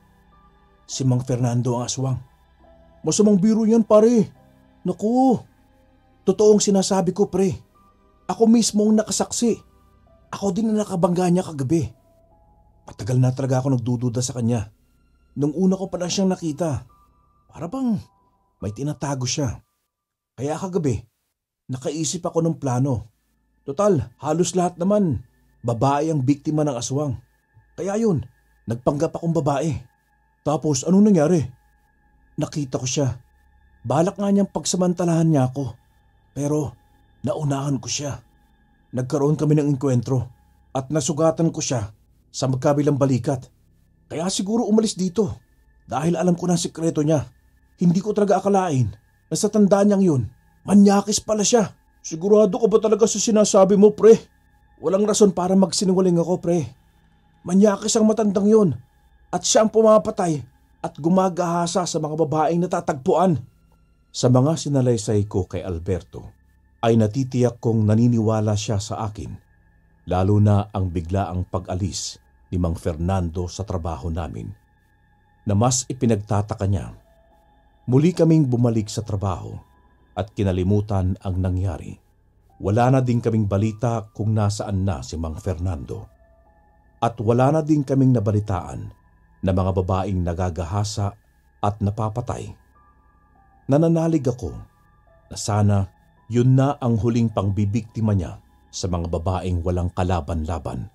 Si Mang Fernando ang aswang. Masamang biro yan pare. Naku, totoong sinasabi ko pre. Ako mismo ang nakasaksi. Ako din ang nakabangga niya kagabi. Matagal na talaga ako nagdududa sa kanya. Nung una ko pa lang siyang nakita, para bang may tinatago siya. Kaya kagabi, nakaisip ako ng plano. Total, halos lahat naman, babae ang biktima ng aswang. Kaya yun, nagpanggap akong babae. Tapos ano nangyari? Nakita ko siya. Balak nga niyang pagsamantalahan niya ako. Pero naunahan ko siya. Nagkaroon kami ng engkwentro at nasugatan ko siya sa magkabilang balikat. Kaya siguro umalis dito dahil alam ko na ang sikreto niya. Hindi ko talaga akalain na sa tanda niyang yun, manyakis pala siya. Sigurado ka ba talaga sa sinasabi mo pre? Walang rason para magsinungaling ako pre. Manyakis ang matandang yun at siya ang pumapatay at gumagahasa sa mga babaeng natatagpuan. Sa mga sinalaysay ko kay Alberto ay natitiyak kong naniniwala siya sa akin, lalo na ang biglaang pag-alis ni Mang Fernando sa trabaho namin, na mas ipinagtataka niya. Muli kaming bumalik sa trabaho at kinalimutan ang nangyari. Wala na din kaming balita kung nasaan na si Mang Fernando. At wala na din kaming nabalitaan na mga babaeng nagagahasa at napapatay. Nananalig ako na sana yun na ang huling pangbibiktima niya sa mga babaeng walang kalaban-laban.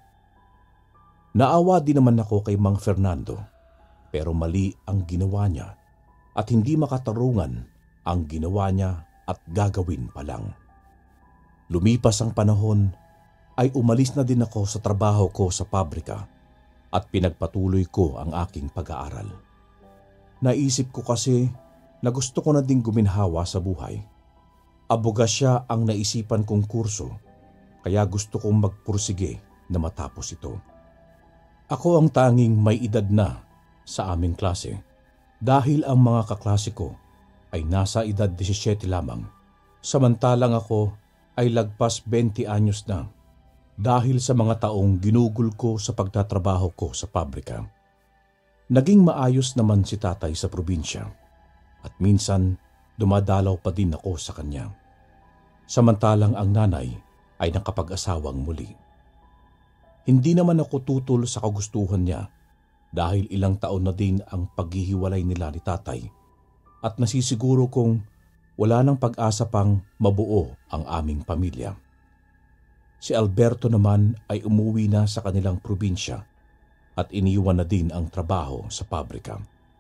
Naawa din naman ako kay Mang Fernando, pero mali ang ginawa niya at hindi makatarungan ang ginawa niya at gagawin pa lang. Lumipas ang panahon ay umalis na din ako sa trabaho ko sa pabrika at pinagpatuloy ko ang aking pag-aaral. Naisip ko kasi na gusto ko na ding guminhawa sa buhay. Abogasya ang naisipan kong kurso, kaya gusto kong magpursige na matapos ito. Ako ang tanging may edad na sa aming klase dahil ang mga kaklase ko ay nasa edad 17 lamang, samantalang ako ay lagpas 20 anyos na dahil sa mga taong ginugol ko sa pagtatrabaho ko sa pabrika. Naging maayos naman si tatay sa probinsya at minsan dumadalaw pa din ako sa kanya. Samantalang ang nanay ay nakapag-asawang muli. Hindi naman ako tutol sa kagustuhan niya dahil ilang taon na din ang paghihiwalay nila ni tatay at nasisiguro kong wala nang pag-asa pang mabuo ang aming pamilya. Si Alberto naman ay umuwi na sa kanilang probinsya at iniwan na din ang trabaho sa pabrika.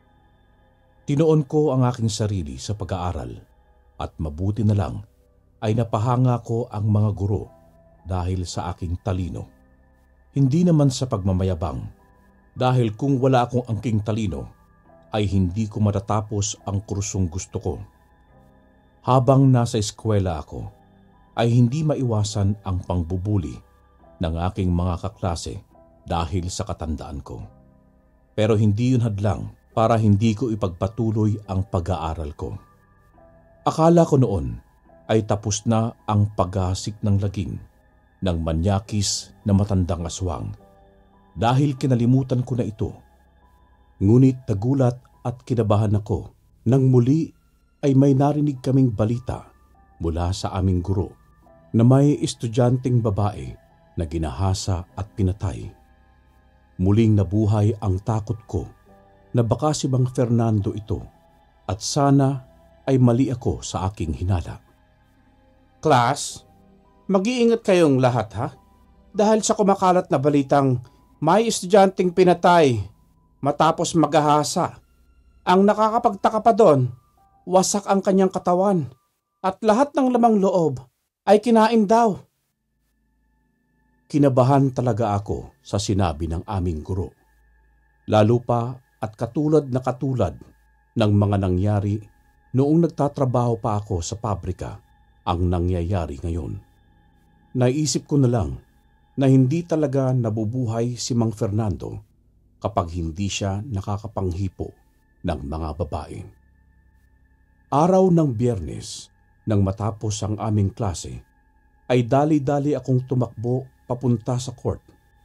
Tinoon ko ang aking sarili sa pag-aaral at mabuti na lang ay napahanga ko ang mga guro dahil sa aking talino. Hindi naman sa pagmamayabang dahil kung wala akong angking talino ay hindi ko matatapos ang kursong gusto ko. Habang nasa eskwela ako ay hindi maiwasan ang pangbubuli ng aking mga kaklase dahil sa katandaan ko. Pero hindi yun hadlang para hindi ko ipagpatuloy ang pag-aaral ko. Akala ko noon ay tapos na ang paghahasik ng lagim ng manyakis na matandang aswang. dahil kinalimutan ko na ito. Ngunit nagulat at kinabahan ako nang muli ay may narinig kaming balita mula sa aming guro na may estudyanteng babae na ginahasa at pinatay. Muling nabuhay ang takot ko na baka si Mang Fernando ito at sana ay mali ako sa aking hinala. Class, mag-iingat kayong lahat ha? Dahil sa kumakalat na balitang may estudyanteng pinatay matapos maghahasa. Ang nakakapagtaka pa doon, wasak ang kanyang katawan at lahat ng lamang loob ay kinain daw. Kinabahan talaga ako sa sinabi ng aming guro. Lalo pa at katulad ng mga nangyari noong nagtatrabaho pa ako sa pabrika ang nangyayari ngayon. Naisip ko na lang na hindi talaga nabubuhay si Mang Fernando kapag hindi siya nakakapanghipo ng mga babae. Araw ng Biyernes, nang matapos ang aming klase, ay dali-dali akong tumakbo papunta sa court.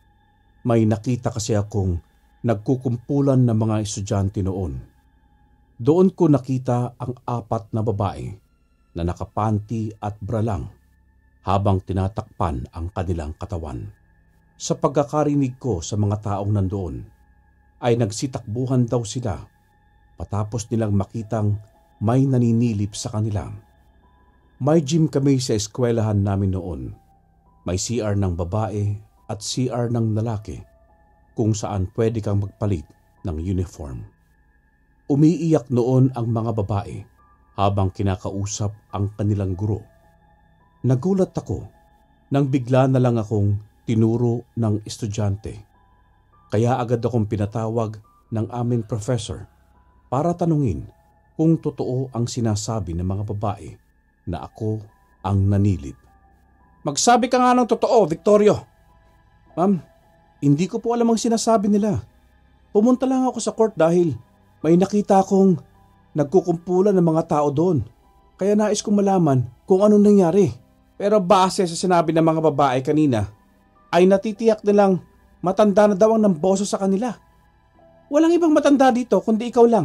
May nakita kasi akong nagkukumpulan ng mga estudyante noon. Doon ko nakita ang 4 na babae na nakapanti at bra lang habang tinatakpan ang kanilang katawan. Sa pagkakarinig ko sa mga taong nandoon, ay nagsitakbuhan daw sila patapos nilang makitang may naninilip sa kanila. May gym kami sa eskwelahan namin noon. May CR ng babae at CR ng lalaki kung saan pwede kang magpalit ng uniform. Umiiyak noon ang mga babae habang kinakausap ang kanilang guro. Nagulat ako nang bigla na lang akong tinuro ng estudyante. Kaya agad akong pinatawag ng aming professor para tanungin kung totoo ang sinasabi ng mga babae na ako ang nanilip. Magsabi ka nga ng totoo, Victorio. Ma'am, hindi ko po alam ang sinasabi nila. Pumunta lang ako sa court dahil may nakita akong nagkukumpulan ng mga tao doon. Kaya nais kong malaman kung anong nangyari. Pero base sa sinabi ng mga babae kanina, ay natitiyak nilang matanda na daw ang namboso sa kanila. Walang ibang matanda dito kundi ikaw lang.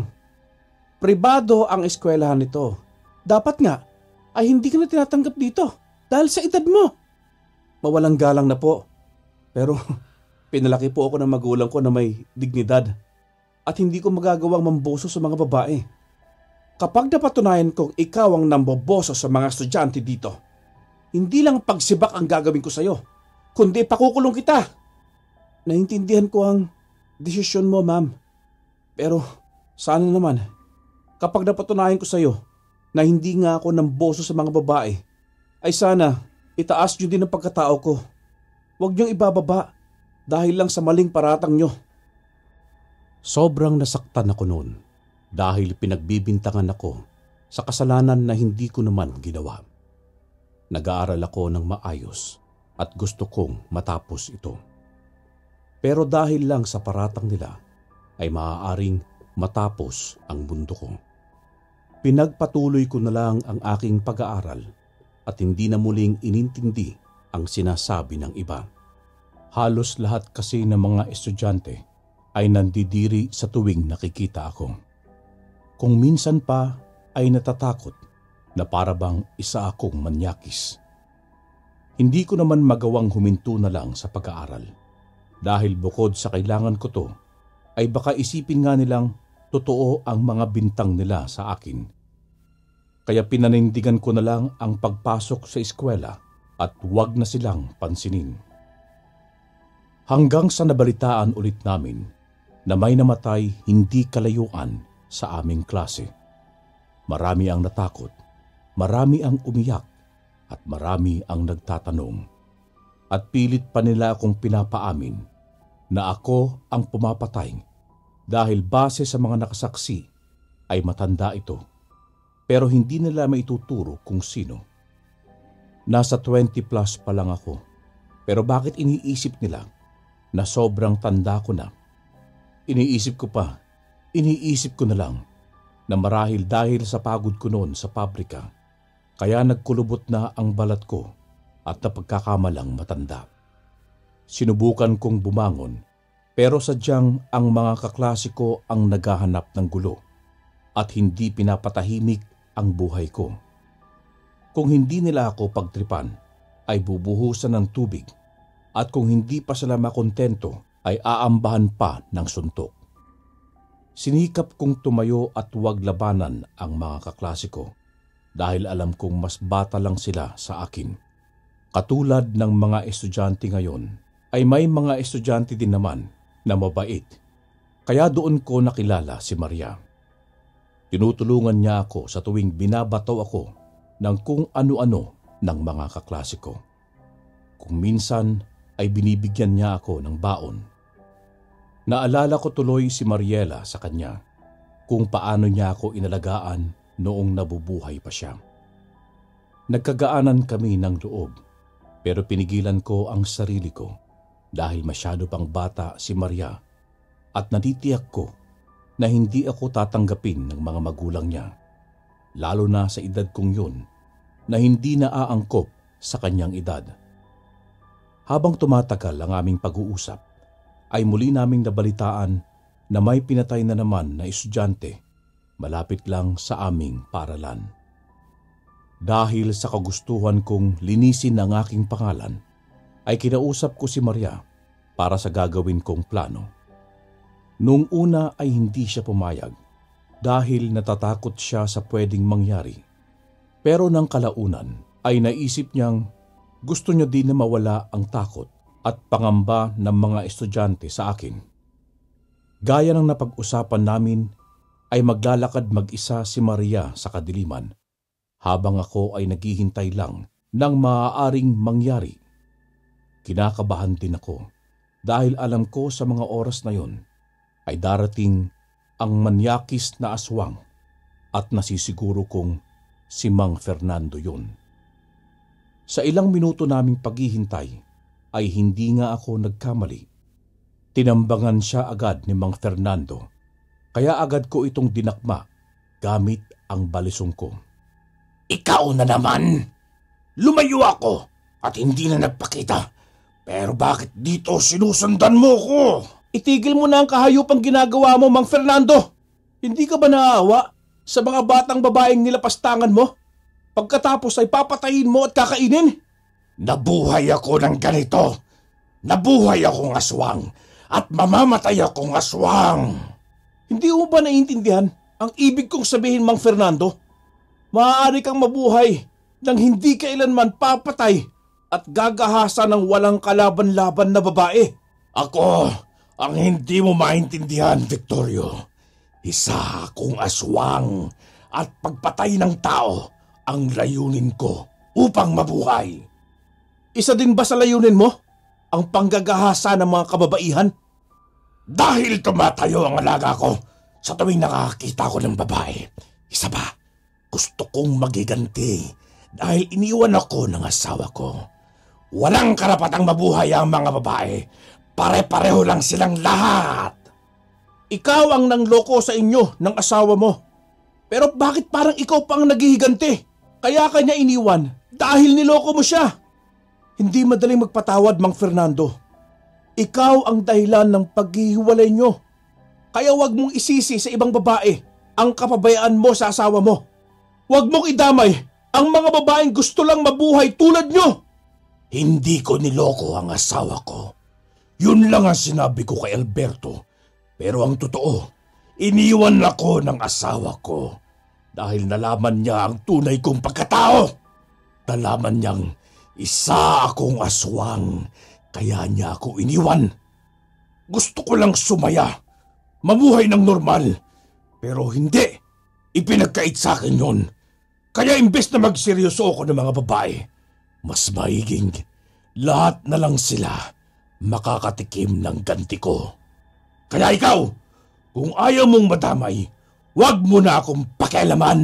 Pribado ang eskwelahan nito. Dapat nga ay hindi ka na tinatanggap dito dahil sa edad mo. Mawalang galang na po. Pero pinalaki po ako ng magulang ko na may dignidad at hindi ko magagawang mamboso sa mga babae. Kapag napatunayan kong ikaw ang namboboso sa mga estudyante dito, hindi lang pagsibak ang gagawin ko sa'yo, kundi pakukulong kita. Naintindihan ko ang desisyon mo, ma'am. Pero sana naman, kapag napatunayan ko sa'yo na hindi nga ako namboso sa mga babae, ay sana itaas niyo din ang pagkatao ko. Huwag niyong ibababa dahil lang sa maling paratang niyo. Sobrang nasaktan ako noon dahil pinagbibintangan ako sa kasalanan na hindi ko naman ginawa. Nag-aaral ako ng maayos at gusto kong matapos ito. Pero dahil lang sa paratang nila ay maaaring matapos ang mundo ko. Pinagpatuloy ko na lang ang aking pag-aaral at hindi na muling inintindi ang sinasabi ng iba. Halos lahat kasi ng mga estudyante ay nandidiri sa tuwing nakikita ako. Kung minsan pa ay natatakot na para bang isa akong manyakis. Hindi ko naman magawang huminto na lang sa pag-aaral dahil bukod sa kailangan ko to ay baka isipin nga nilang totoo ang mga bintang nila sa akin. Kaya pinanindigan ko na lang ang pagpasok sa eskwela at huwag na silang pansinin. Hanggang sa nabalitaan ulit namin na may namatay hindi kalayuan sa aming klase. Marami ang natakot, marami ang umiyak at marami ang nagtatanong. At pilit pa nila akong pinapaamin na ako ang pumapatay dahil base sa mga nakasaksi ay matanda ito. Pero hindi nila maituturo kung sino. Nasa 20 plus pa lang ako. Pero bakit iniisip nila na sobrang tanda ko na? Iniisip ko na lang na marahil dahil sa pagod ko noon sa pabrika, kaya nagkulubot na ang balat ko at napagkakamalang matanda. Sinubukan kong bumangon Pero sadyang ang mga kaklase ko ang naghahanap ng gulo at hindi pinapatahimik ang buhay ko. Kung hindi nila ako pagtripan, ay bubuhusan ng tubig at kung hindi pa sila makontento, ay aambahan pa ng suntok. Sinikap kong tumayo at huwag labanan ang mga kaklase ko dahil alam kong mas bata lang sila sa akin. Katulad ng mga estudyante ngayon, ay may mga estudyante din naman na mabait. Kaya doon ko nakilala si Maria. Tinutulungan niya ako sa tuwing binabato ako ng kung ano-ano ng mga kaklase ko. Kung minsan ay binibigyan niya ako ng baon. Naalala ko tuloy si Mariela sa kanya kung paano niya ako inalagaan noong nabubuhay pa siya. Nagkagaanan kami ng loob pero pinigilan ko ang sarili ko dahil masyado pang bata si Maria at natitiyak ko na hindi ako tatanggapin ng mga magulang niya, lalo na sa edad kong yun na hindi naaangkop sa kanyang edad. Habang tumatagal ang aming pag-uusap, ay muli naming nabalitaan na may pinatay na naman na estudyante malapit lang sa aming paaralan. Dahil sa kagustuhan kong linisin ang aking pangalan, ay kinausap ko si Maria para sa gagawin kong plano. Noong una ay hindi siya pumayag dahil natatakot siya sa pwedeng mangyari. Pero nang kalaunan ay naisip niyang gusto niya din na mawala ang takot at pangamba ng mga estudyante sa akin. Gaya ng napag-usapan namin ay maglalakad mag-isa si Maria sa kadiliman habang ako ay naghihintay lang ng maaaring mangyari. Kinakabahan din ako dahil alam ko sa mga oras na yon ay darating ang manyakis na aswang at nasisiguro kong si Mang Fernando yun. Sa ilang minuto naming paghihintay ay hindi nga ako nagkamali. Tinambangan siya agad ni Mang Fernando kaya agad ko itong dinakma gamit ang balisong ko. Ikaw na naman! Lumayo ako at hindi na nagpakita. Pero bakit dito sinusundan mo ko? Itigil mo na ang kahayupang ginagawa mo, Mang Fernando. Hindi ka ba naaawa sa mga batang babaeng nilapastangan mo? Pagkatapos ay papatayin mo at kakainin? Nabuhay ako ng ganito. Nabuhay akong aswang at mamamatay akong aswang. Hindi mo ba naiintindihan ang ibig kong sabihin, Mang Fernando? Maaari kang mabuhay nang hindi kailanman papatay at gagahasa ng walang kalaban-laban na babae. Ako ang hindi mo maintindihan, Victorio. Isa akong aswang at pagpatay ng tao ang layunin ko upang mabuhay. Isa din ba sa layunin mo ang panggagahasa ng mga kababaihan? Dahil tumatayo ang alaga ko sa tuwing nakakita ko ng babae. Isa pa, gusto kong magiganti dahil iniwan ako ng asawa ko. Walang karapatang mabuhay ang mga babae. Pare-pareho lang silang lahat. Ikaw ang nangloko sa inyo ng asawa mo. Pero bakit parang ikaw pa ang naghihiganti? Kaya kanya iniwan dahil niloko mo siya. Hindi madaling magpatawad, Mang Fernando. Ikaw ang dahilan ng paghihiwalay nyo. Kaya wag mong isisi sa ibang babae ang kapabayaan mo sa asawa mo. Wag mong idamay ang mga babaeng gusto lang mabuhay tulad nyo. Hindi ko niloko ang asawa ko. Yun lang ang sinabi ko kay Alberto. Pero ang totoo, iniwan ako ng asawa ko dahil nalaman niya ang tunay kong pagkatao. Nalaman niyang isa akong aswang, kaya niya ako iniwan. Gusto ko lang sumaya, mabuhay ng normal. Pero hindi, ipinagkait sa akin yun. Kaya imbes na magseryoso ako ng mga babae, mas maiging lahat na lang sila makakatikim ng ganti ko. Kaya ikaw, kung ayaw mong madamay, wag mo na akong pakialaman.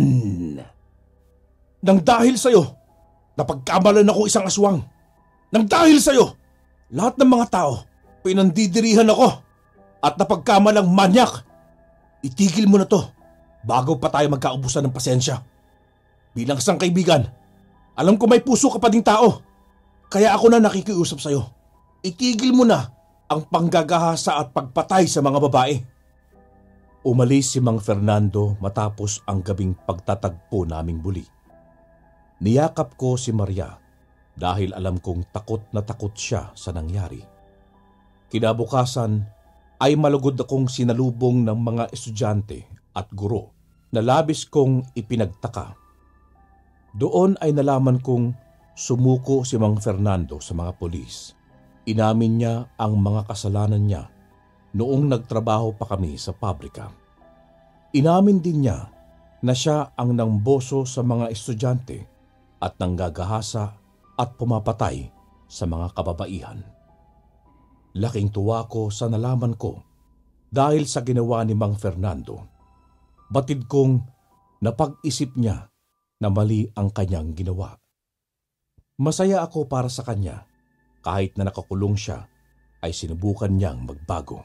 Nang dahil sa'yo, napagkamalan ako isang aswang. Nang dahil sa'yo, lahat ng mga tao, pinandidirihan ako at napagkamalang manyak. Itigil mo na to bago pa tayo magkaubusan ng pasensya. Bilang isang kaibigan, alam ko may puso ka pa ding tao. Kaya ako na nakikiusap sa'yo. Itigil mo na ang panggagahasa at pagpatay sa mga babae. Umalis si Mang Fernando matapos ang gabing pagtatagpo naming muli. Niyakap ko si Maria dahil alam kong takot na takot siya sa nangyari. Kinabukasan ay malugod akong sinalubong ng mga estudyante at guro na labis kong ipinagtaka. Doon ay nalaman kong sumuko si Mang Fernando sa mga pulis. Inamin niya ang mga kasalanan niya noong nagtrabaho pa kami sa pabrika. Inamin din niya na siya ang nangboso sa mga estudyante at nanggagahasa at pumapatay sa mga kababaihan. Laking tuwa ko sa nalaman ko dahil sa ginawa ni Mang Fernando. Batid kong napag-isip niya na mali ang kanyang ginawa. Masaya ako para sa kanya. Kahit na nakakulong siya, ay sinubukan niyang magbago.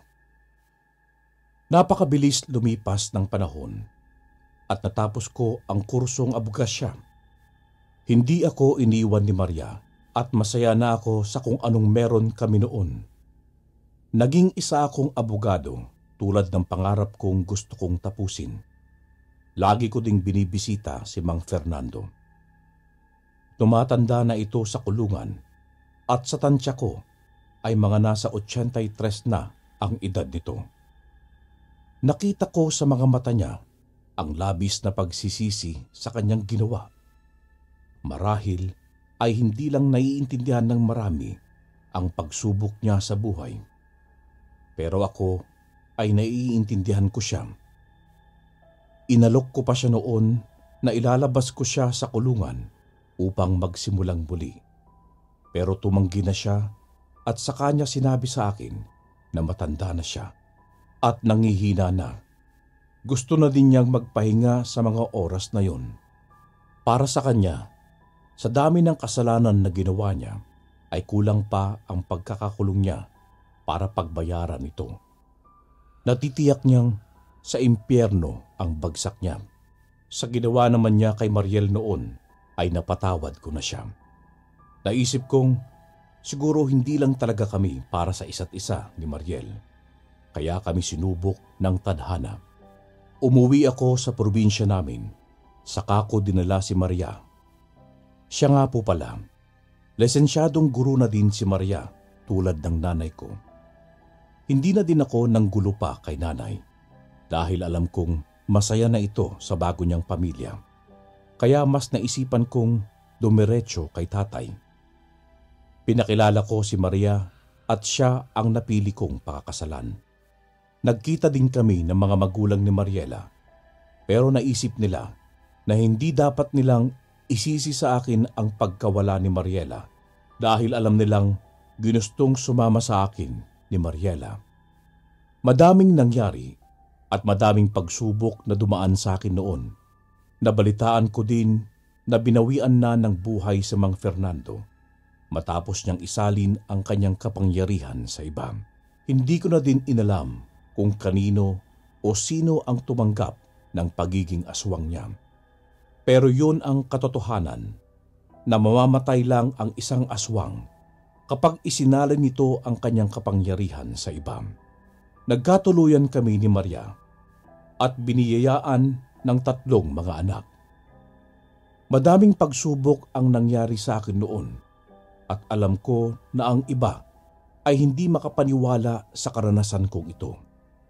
Napakabilis lumipas ng panahon at natapos ko ang kursong abogasya. Hindi ako iniwan ni Maria at masaya na ako sa kung anong meron kami noon. Naging isa akong abogado tulad ng pangarap kong gusto kong tapusin. Lagi ko ding binibisita si Mang Fernando. Tumatanda na ito sa kulungan at sa tansya ko ay mga nasa 83 na ang edad nito. Nakita ko sa mga mata niya ang labis na pagsisisi sa kanyang ginawa. Marahil ay hindi lang naiintindihan ng marami ang pagsubok niya sa buhay. Pero ako ay naiintindihan ko siya. Inalok ko pa siya noon na ilalabas ko siya sa kulungan upang magsimulang muli. Pero tumanggi na siya at saka niya sinabi sa akin na matanda na siya at nangihina na. Gusto na din niyang magpahinga sa mga oras na yon. Para sa kanya, sa dami ng kasalanan na ginawa niya, ay kulang pa ang pagkakakulong niya para pagbayaran ito. Natitiyak niyang sa impyerno ang bagsak niya. Sa ginawa naman niya kay Mariel noon, ay napatawad ko na siya. Naisip kong siguro hindi lang talaga kami para sa isa't isa ni Mariel. Kaya kami sinubok ng tadhana. Umuwi ako sa probinsya namin. Saka ko dinala si Maria. Siya nga po pala, lisensyadong guro na din si Maria tulad ng nanay ko. Hindi na din ako nanggulo pa kay nanay dahil alam kong masaya na ito sa bago niyang pamilya. Kaya mas naisipan kong dumiretso kay tatay. Pinakilala ko si Maria at siya ang napili kong pakakasalan. Nagkita din kami ng mga magulang ni Mariela, pero naisip nila na hindi dapat nilang isisi sa akin ang pagkawala ni Mariela dahil alam nilang ginustong sumama sa akin ni Mariela. Madaming nangyari at madaming pagsubok na dumaan sa akin noon. Nabalitaan ko din na binawian na ng buhay si Mang Fernando matapos niyang isalin ang kanyang kapangyarihan sa iba. Hindi ko na din inalam kung kanino o sino ang tumanggap ng pagiging aswang niya. Pero yun ang katotohanan na mamamatay lang ang isang aswang kapag isinalin nito ang kanyang kapangyarihan sa iba. Nagkatuluyan kami ni Maria at biniyayaan ng 3 mga anak. Madaming pagsubok ang nangyari sa akin noon at alam ko na ang iba ay hindi makapaniwala sa karanasan kong ito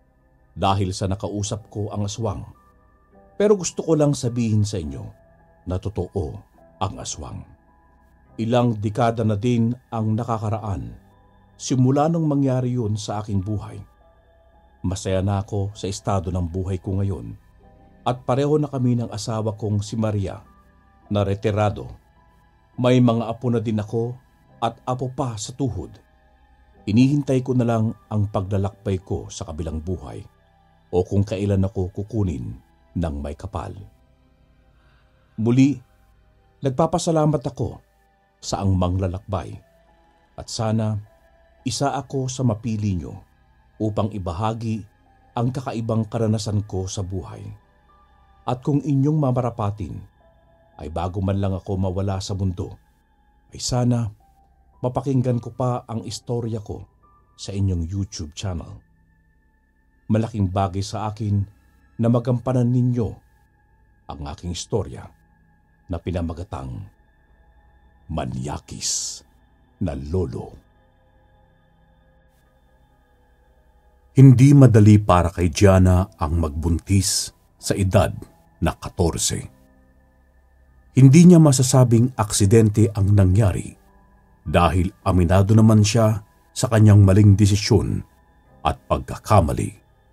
dahil sa nakausap ko ang aswang. Pero gusto ko lang sabihin sa inyo na totoo ang aswang. Ilang dekada na din ang nakakaraan simula nung mangyari yun sa aking buhay. Masaya na ako sa estado ng buhay ko ngayon at pareho na kami ng asawa kong si Maria na retirado. May mga apo na din ako at apo pa sa tuhod. Inihintay ko na lang ang paglalakbay ko sa kabilang buhay o kung kailan ako kukunin ng may kapal. Muli, nagpapasalamat ako sa angmang lalakbay at sana isa ako sa mapili nyo upang ibahagi ang kakaibang karanasan ko sa buhay. At kung inyong mamarapatin ay bago man lang ako mawala sa mundo, ay sana mapakinggan ko pa ang istorya ko sa inyong YouTube channel. Malaking bagay sa akin na magampanan ninyo ang aking istorya na pinamagatang Manyakis na Lolo. Hindi madali para kay Gianna ang magbuntis sa edad na 14. Hindi niya masasabing aksidente ang nangyari dahil aminado naman siya sa kanyang maling desisyon at pagkakamali.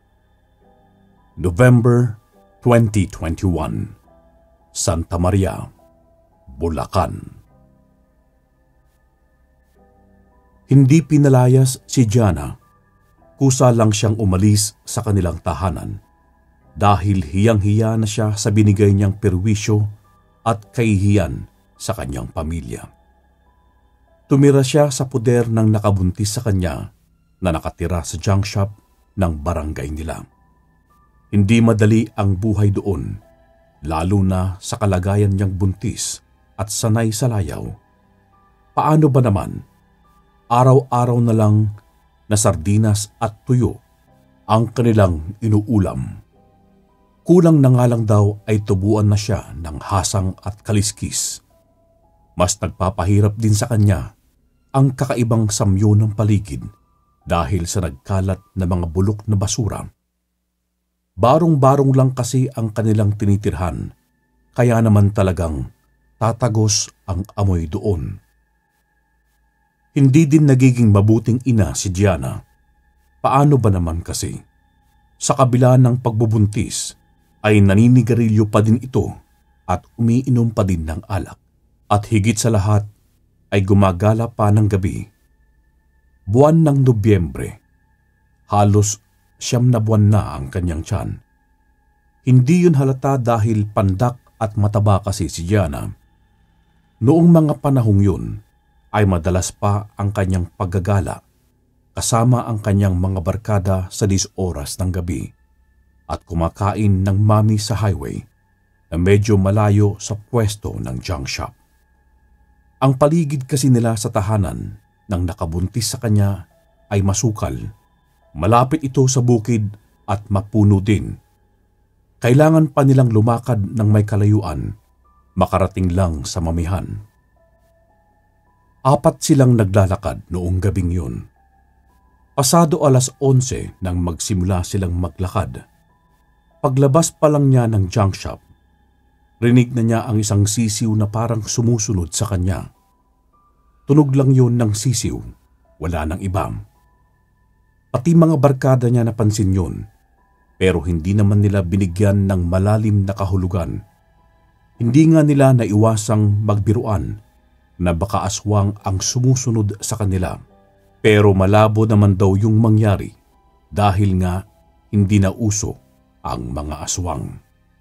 November 2021, Santa Maria, Bulacan. Hindi pinalayas si Gianna. Kusa lang siyang umalis sa kanilang tahanan dahil hiyang-hiya na siya sa binigay niyang perwisyo at kahihiyan sa kanyang pamilya. Tumira siya sa puder ng nakabuntis sa kanya na nakatira sa junk shop ng barangay nila. Hindi madali ang buhay doon, lalo na sa kalagayan niyang buntis at sanay sa layaw. Paano ba naman? Araw-araw na lang na sardinas at tuyo ang kanilang inuulam. Kulang na nga lang daw ay tubuan na siya ng hasang at kaliskis. Mas nagpapahirap din sa kanya ang kakaibang samyo ng paligid dahil sa nagkalat na mga bulok na basura. Barong-barong lang kasi ang kanilang tinitirhan, kaya naman talagang tatagos ang amoy doon. Hindi din nagiging mabuting ina si Gianna. Paano ba naman kasi? Sa kabila ng pagbubuntis ay naninigarilyo pa din ito at umiinom pa din ng alak. At higit sa lahat ay gumagala pa ng gabi. Buwan ng Nobyembre, halos 9 na buwan na ang kanyang tiyan. Hindi yun halata dahil pandak at mataba kasi si Gianna. Noong mga panahong yun, ay madalas pa ang kanyang paggagala kasama ang kanyang mga barkada sa 10 oras ng gabi at kumakain ng mami sa highway na medyo malayo sa pwesto ng junk shop. Ang paligid kasi nila sa tahanan ng nakabuntis sa kanya ay masukal. Malapit ito sa bukid at mapuno din. Kailangan pa nilang lumakad ng may kalayuan, makarating lang sa mamihan. 4 silang naglalakad noong gabing yun. Pasado 11:00 nang magsimula silang maglakad. Paglabas pa lang niya ng junk shop, rinig na niya ang isang sisiw na parang sumusunod sa kanya. Tunog lang yun ng sisiw, wala nang iba. Pati mga barkada niya napansin yun, pero hindi naman nila binigyan ng malalim na kahulugan. Hindi nga nila naiwasang magbiruan na baka aswang ang sumusunod sa kanila. Pero malabo naman daw yung mangyari dahil nga hindi na uso ang mga aswang.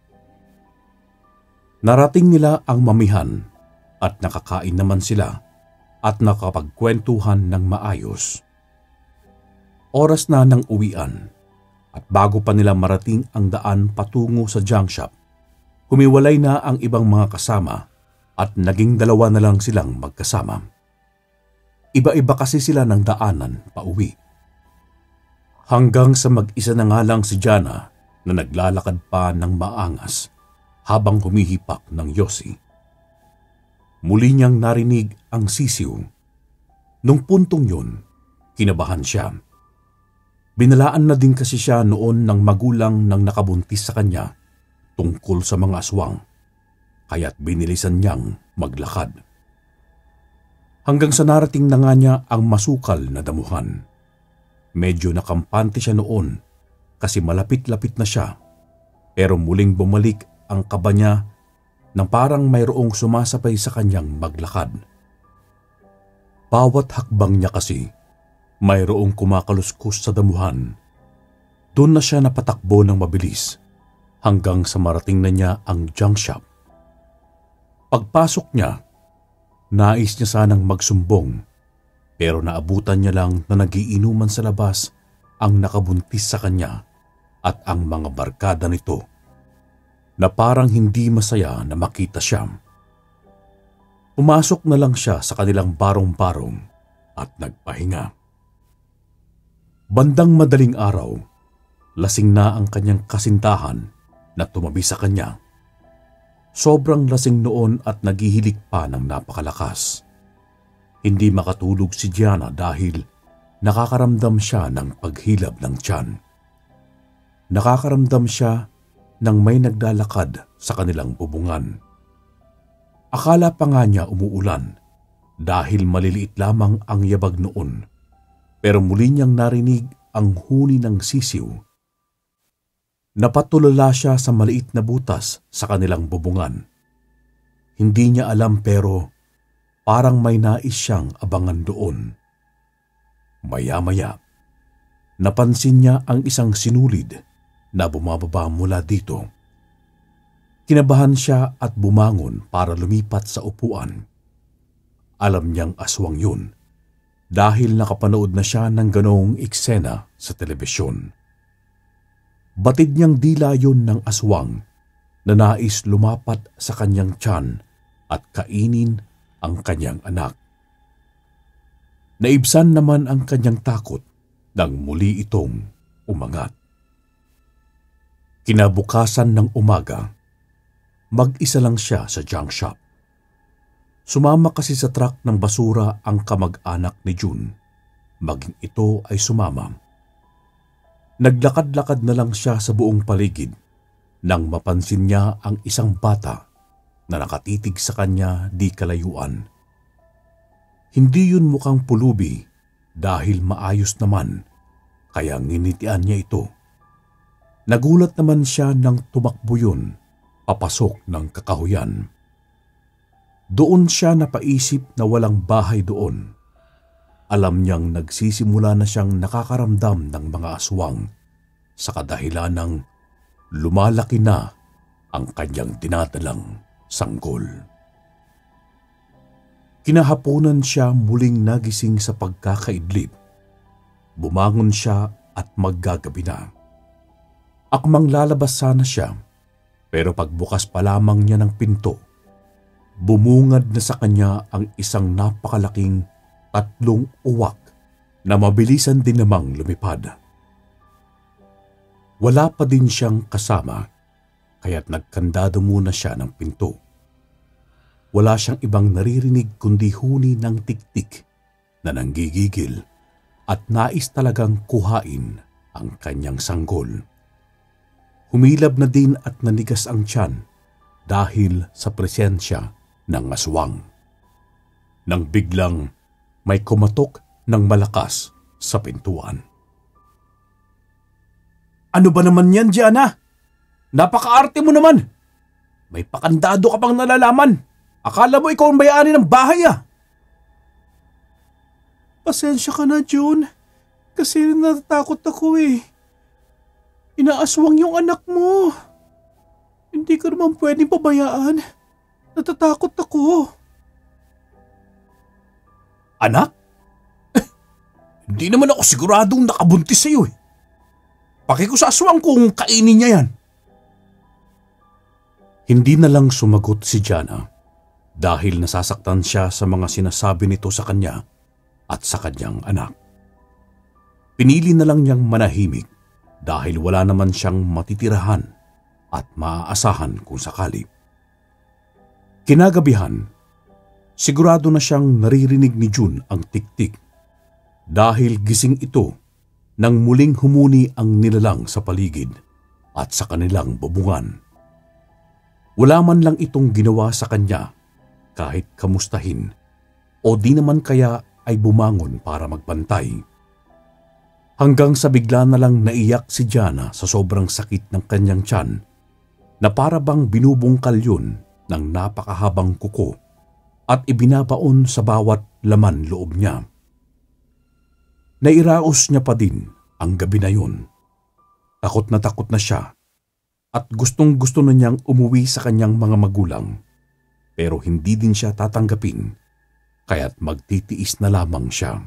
Narating nila ang mamihan at nakakain naman sila at nakapagkwentuhan ng maayos. Oras na ng uwian at bago pa nila marating ang daan patungo sa junk shop, humiwalay na ang ibang mga kasama at naging 2 na lang silang magkasama. Iba-iba kasi sila ng daanan pauwi. Hanggang sa mag-isa na nga lang si Gianna na naglalakad pa ng maangas habang humihipak ng yosi. Muli niyang narinig ang sisiw. Nung puntong yun, kinabahan siya. Binalaan na din kasi siya noon ng magulang ng nakabuntis sa kanya tungkol sa mga aswang. Kaya't binilisan niyang maglakad. Hanggang sa narating na nga niya ang masukal na damuhan. Medyo nakampante siya noon kasi malapit-lapit na siya, pero muling bumalik ang kaba niya nang parang mayroong sumasabay sa kanyang maglakad. Bawat hakbang niya kasi, mayroong kumakaluskos sa damuhan. Doon na siya napatakbo ng mabilis hanggang sa marating na niya ang junk shop. Pagpasok niya, nais niya sanang magsumbong, pero naabutan niya lang na nagiinuman sa labas ang nakabuntis sa kanya at ang mga barkada nito na parang hindi masaya na makita siya. Pumasok na lang siya sa kanilang barong-barong at nagpahinga. Bandang madaling araw, lasing na ang kanyang kasintahan na tumabi sa kanya. Sobrang lasing noon at naghihilik pa ng napakalakas. Hindi makatulog si Gianna dahil nakakaramdam siya ng paghilab ng tiyan. Nakakaramdam siya ng may naglalakad sa kanilang bubungan. Akala pa nga niya umuulan dahil maliliit lamang ang yabag noon, pero muli niyang narinig ang huni ng sisiw. Napatulala siya sa maliit na butas sa kanilang bubungan. Hindi niya alam pero parang may nais siyang abangan doon. Maya-maya, napansin niya ang isang sinulid na bumababa mula dito. Kinabahan siya at bumangon para lumipat sa upuan. Alam niyang aswang yun dahil nakapanood na siya ng ganoong eksena sa telebisyon. Batid niyang dila yun ng aswang na nais lumapat sa kanyang tiyan at kainin ang kanyang anak. Naibsan naman ang kanyang takot nang muli itong umangat. Kinabukasan ng umaga, mag-isa lang siya sa junk shop. Sumama kasi sa truck ng basura ang kamag-anak ni June, maging ito ay sumama. Naglakad-lakad na lang siya sa buong paligid nang mapansin niya ang isang bata na nakatitig sa kanya di kalayuan. Hindi yun mukhang pulubi dahil maayos naman, kaya nginitian niya ito. Nagulat naman siya nang tumakbo yun papasok ng kakahuyan. Doon siya napaisip na walang bahay doon. Alam niyang nagsisimula na siyang nakakaramdam ng mga aswang sa kadahilan ng lumalaki na ang kanyang dinadalang sanggol. Kinahaponan siya muling nagising sa pagkakaidlip. Bumangon siya at maggagabi na. Akmang lalabas sana siya, pero pagbukas pa lamang niya ng pinto, bumungad na sa kanya ang isang napakalaking 3 uwak na mabilisan din namang lumipad. Wala pa din siyang kasama, kaya't nagkandado muna siya ng pinto. Wala siyang ibang naririnig kundi huni ng tiktik na nanggigigil at nais talagang kuhain ang kanyang sanggol. Humilab na din at nanigas ang tiyan dahil sa presensya ng aswang. Nang biglang may kumatok ng malakas sa pintuan. Ano ba naman yan, Gianna? Napaka-arte mo naman! May pakandado ka pang nalalaman. Akala mo ikaw ang may-ari ng bahay ah! Pasensya ka na, June. Kasi natatakot ako eh. Inaaswang yung anak mo. Hindi ko naman pwedeng pabayaan. Natatakot ako. Anak? Hindi naman ako siguradong nakabuntis sa'yo eh. Paki ko sa aswang kung kainin niya yan. Hindi na lang sumagot si Gianna dahil nasasaktan siya sa mga sinasabi nito sa kanya at sa kanyang anak. Pinili na lang niyang manahimik dahil wala naman siyang matitirahan at maaasahan kung sakali. Kinagabihan, sigurado na siyang naririnig ni June ang tiktik dahil gising ito nang muling humuni ang nilalang sa paligid at sa kanilang bubungan. Wala man lang itong ginawa sa kanya kahit kamustahin o di naman kaya ay bumangon para magbantay. Hanggang sa bigla na lang naiyak si Gianna sa sobrang sakit ng kanyang tiyan na para bang binubungkal yun ng napakahabang kuko at ibinabaon sa bawat laman loob niya. Nairaos niya pa din ang gabi na yun. Takot na siya at gustong-gusto na niyang umuwi sa kanyang mga magulang, pero hindi din siya tatanggapin kaya't magtitiis na lamang siya.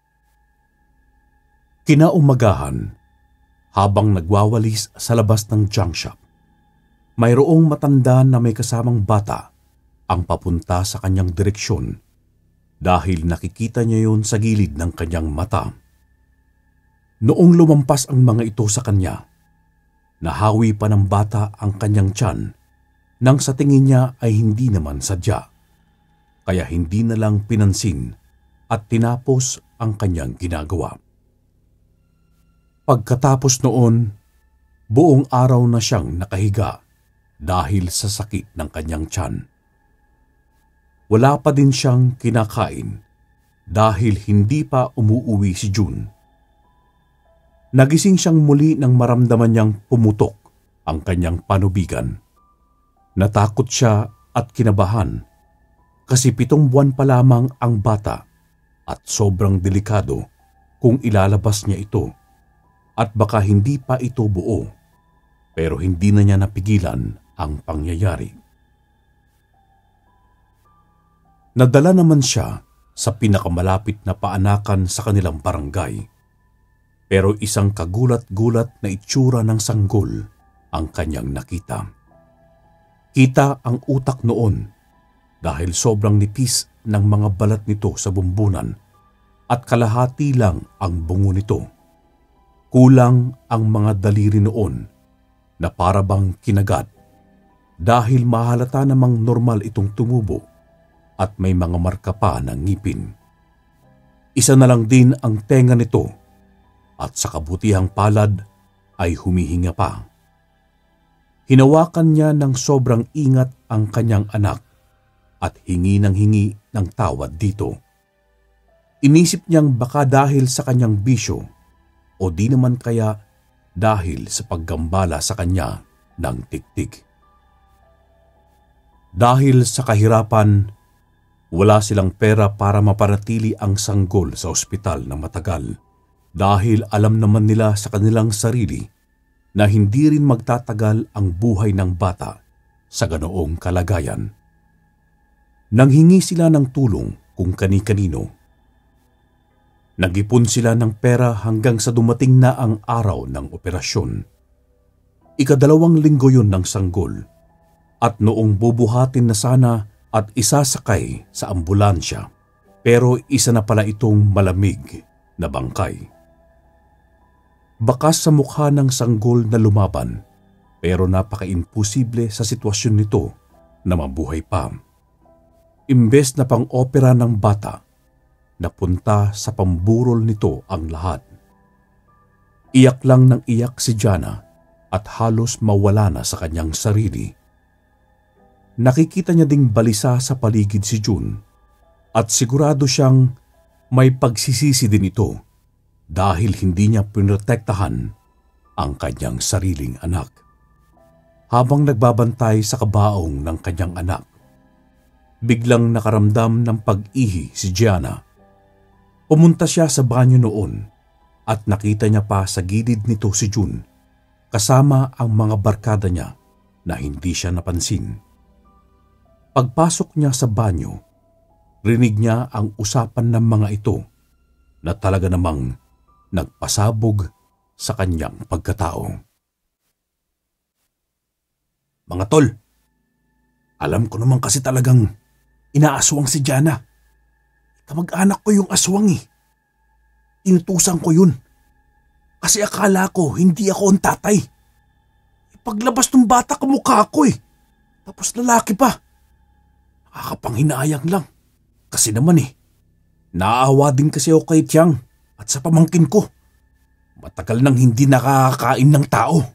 Kinaumagahan, habang nagwawalis sa labas ng junk shop, mayroong matanda na may kasamang bata ang papunta sa kanyang direksyon dahil nakikita niya yun sa gilid ng kanyang mata. Noong lumampas ang mga ito sa kanya, nahawi pa ng bata ang kanyang tiyan nang sa tingin niya ay hindi naman sadya. Kaya hindi na lang pinansin at tinapos ang kanyang ginagawa. Pagkatapos noon, buong araw na siyang nakahiga dahil sa sakit ng kanyang tiyan. Wala pa din siyang kinakain dahil hindi pa umuuwi si June. Nagising siyang muli nang maramdaman niyang pumutok ang kanyang panubigan. Natakot siya at kinabahan kasi 7 buwan pa lamang ang bata at sobrang delikado kung ilalabas niya ito at baka hindi pa ito buo, pero hindi na niya napigilan ang pangyayari. Nadala naman siya sa pinakamalapit na paanakan sa kanilang barangay, pero isang kagulat-gulat na itsura ng sanggol ang kanyang nakita. Kita ang utak noon dahil sobrang nipis ng mga balat nito sa bumbunan at kalahati lang ang bungo nito. Kulang ang mga daliri noon na para bang kinagat dahil mahalata namang normal itong tumubo at may mga marka pa ng ngipin. Isa na lang din ang tenga nito at sa kabutihang palad ay humihinga pa. Hinawakan niya ng sobrang ingat ang kanyang anak at hingi ng tawad dito. Inisip niyang baka dahil sa kanyang bisyo o di naman kaya dahil sa paggambala sa kanya ng tiktik. Dahil sa kahirapan, wala silang pera para mapanatili ang sanggol sa ospital ng matagal dahil alam naman nila sa kanilang sarili na hindi rin magtatagal ang buhay ng bata sa ganoong kalagayan. Nanghingi sila ng tulong kung kani-kanino. Nag-ipon sila ng pera hanggang sa dumating na ang araw ng operasyon. 2 linggo yun ng sanggol at noong bubuhatin na sana at isasakay sa ambulansya, pero isa na pala itong malamig na bangkay. Bakas sa mukha ng sanggol na lumaban, pero napaka-imposible sa sitwasyon nito na mabuhay pa. Imbes na pang-opera ng bata, napunta sa pamburol nito ang lahat. Iyak lang ng iyak si Jana at halos mawala na sa kanyang sarili. Nakikita niya ding balisa sa paligid si June at sigurado siyang may pagsisisi din ito dahil hindi niya pinrotektahan ang kanyang sariling anak. Habang nagbabantay sa kabaong ng kanyang anak, biglang nakaramdam ng pag-ihi si Gianna. Pumunta siya sa banyo noon at nakita niya pa sa gilid nito si June kasama ang mga barkada niya na hindi siya napansin. Pagpasok niya sa banyo, rinig niya ang usapan ng mga ito na talaga namang nagpasabog sa kanyang pagkatao. Mga tol, alam ko naman kasi talagang inaaswang si Gianna. Kamag-anak ko yung aswang eh. Inutusan ko yun. Kasi akala ko hindi ako ang tatay. Paglabas ng bata kamukha ko eh. Tapos lalaki pa. Nakakapanghinayang lang. Kasi naman eh, naaawa din kasi ako kay Tiang at sa pamangkin ko. Matagal nang hindi nakakain ng tao.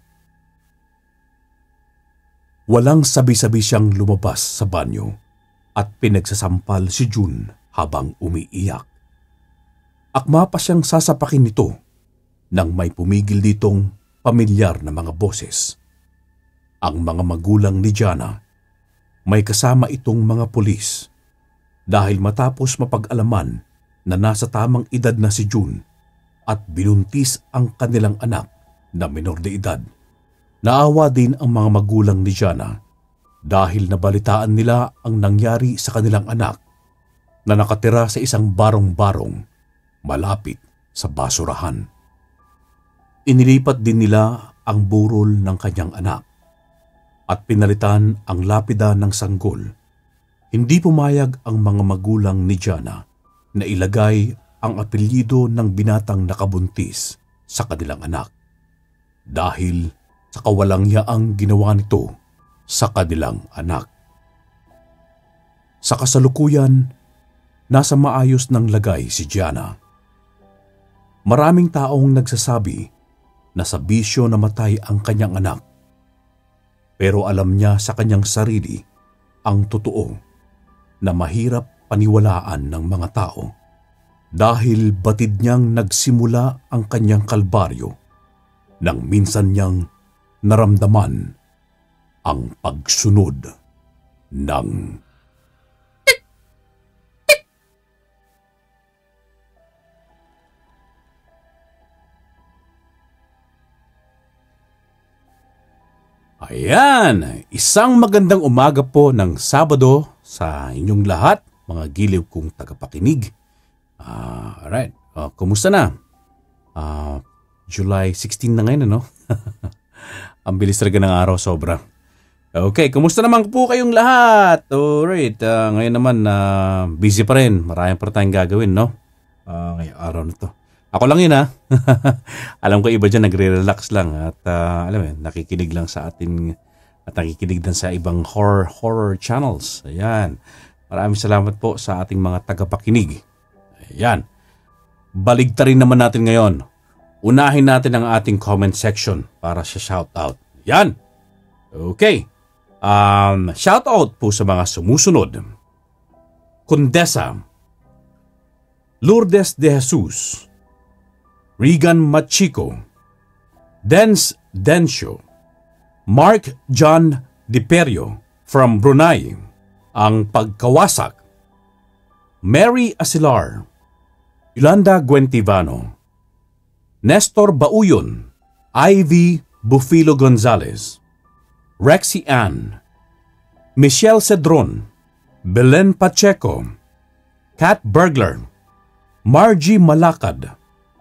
Walang sabi-sabi siyang lumabas sa banyo at pinagsasampal si June habang umiiyak. Akma pa siyang sasapakin nito nang may pumigil ditong pamilyar na mga boses. Ang mga magulang ni Gianna, may kasama itong mga pulis dahil matapos mapag-alaman na nasa tamang edad na si June at binuntis ang kanilang anak na menor de edad. Naawa din ang mga magulang ni Gianna dahil nabalitaan nila ang nangyari sa kanilang anak na nakatira sa isang barong-barong malapit sa basurahan. Inilipat din nila ang burol ng kanyang anak at pinalitan ang lapida ng sanggol. Hindi pumayag ang mga magulang ni Gianna na ilagay ang apelyido ng binatang nakabuntis sa kanilang anak dahil sa kawalangyaang ginawa nito sa kanilang anak. Sa kasalukuyan, nasa maayos ng lagay si Gianna. Maraming taong nagsasabi na sa bisyo namatay ang kanyang anak. Pero alam niya sa kanyang sarili ang totoo na mahirap paniwalaan ng mga tao dahil batid niyang nagsimula ang kanyang kalbaryo nang minsan niyang naramdaman ang pagsunod ng Ayan, isang magandang umaga po ng Sabado sa inyong lahat, mga giliw kong tagapakinig. Alright, kumusta na? July 16 na ngayon, ano? Ang bilis talaga ng araw, sobra. Okay, kumusta naman po kayong lahat? Alright, ngayon naman busy pa rin. Marami pa tayong gagawin, no? Ngayong araw na to. Ako lang yun, ha? Alam ko iba dyan nagre-relax lang at alam mo, nakikinig lang sa atin at nakikinig din sa ibang horror channels. Ayan. Maraming salamat po sa ating mga tagapakinig. Ayan. Baligtarin naman natin ngayon. Unahin natin ang ating comment section para sa shoutout. Ayan. Okay. Shoutout po sa mga sumusunod. Condesa, Lourdes de Jesus, Regan Machico, Dens Densio, Mark John Diperio from Brunei, ang Pagkawasak, Mary Asilar, Yolanda Guentivano, Nestor Bauyon, Ivy Bufilo Gonzalez, Rexy Ann, Michelle Cedron, Belen Pacheco, Kat Bergler, Margie Malakad,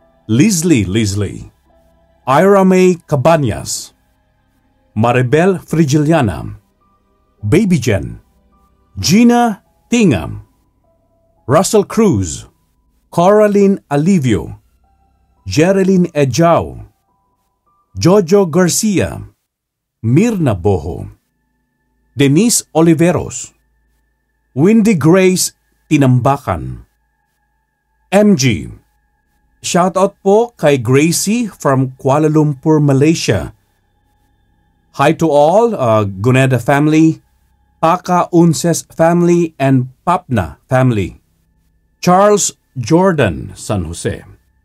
Leslie, Ira May Cabanyas, Maribel Frigiliana, Baby Jen, Gina Tingam, Russell Cruz, Coraline Alivio, Jerilyn Ejao, Jojo Garcia, Mirna Boho, Denise Oliveros, Windy Grace Tinambakan, MG. Shoutout po kay Gracie from Kuala Lumpur, Malaysia. Hi to all, Guneda family, Paka Unces family, and Papna family. Charles Jordan, San Jose.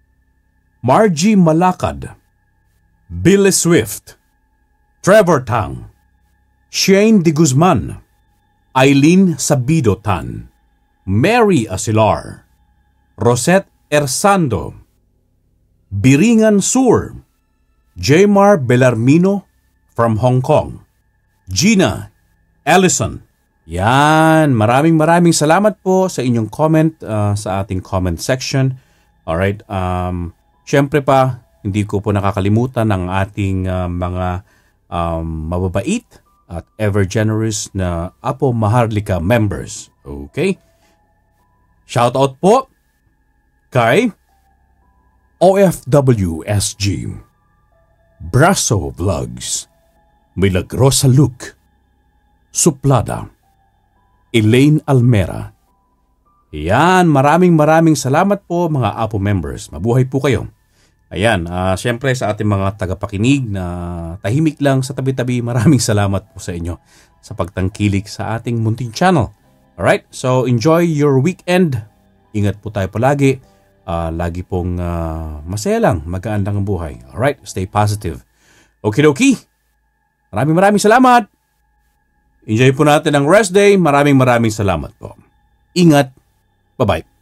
Margie Malakad, Billy Swift, Trevor Tang, Shane De Guzman, Eileen Sabido Tan, Mary Asilar, Rosette Ersando, Biringan Sur, Jmar Belarmino from Hong Kong, Gina Ellison. Yan, maraming salamat po sa inyong comment sa ating comment section. Alright, syempre pa, hindi ko po nakakalimutan ang ating mga mababait at ever generous na Apo Maharlika members. Okay? Shoutout po kay OFWSG, Brasso Vlogs, Milagrosa Luke, Suplada, Elaine Almera. Yan, maraming salamat po mga Apo members. Mabuhay po kayo. Ayan, syempre sa ating mga tagapakinig na tahimik lang sa tabi-tabi, maraming salamat po sa inyo sa pagtangkilik sa ating munting channel. Alright, so enjoy your weekend. Ingat po tayo palagi. Lagi pong masaya lang, magaan lang ang buhay. Alright, stay positive. Okidoki, maraming salamat. Enjoy po natin ang rest day. Maraming salamat po. Ingat. Bye-bye.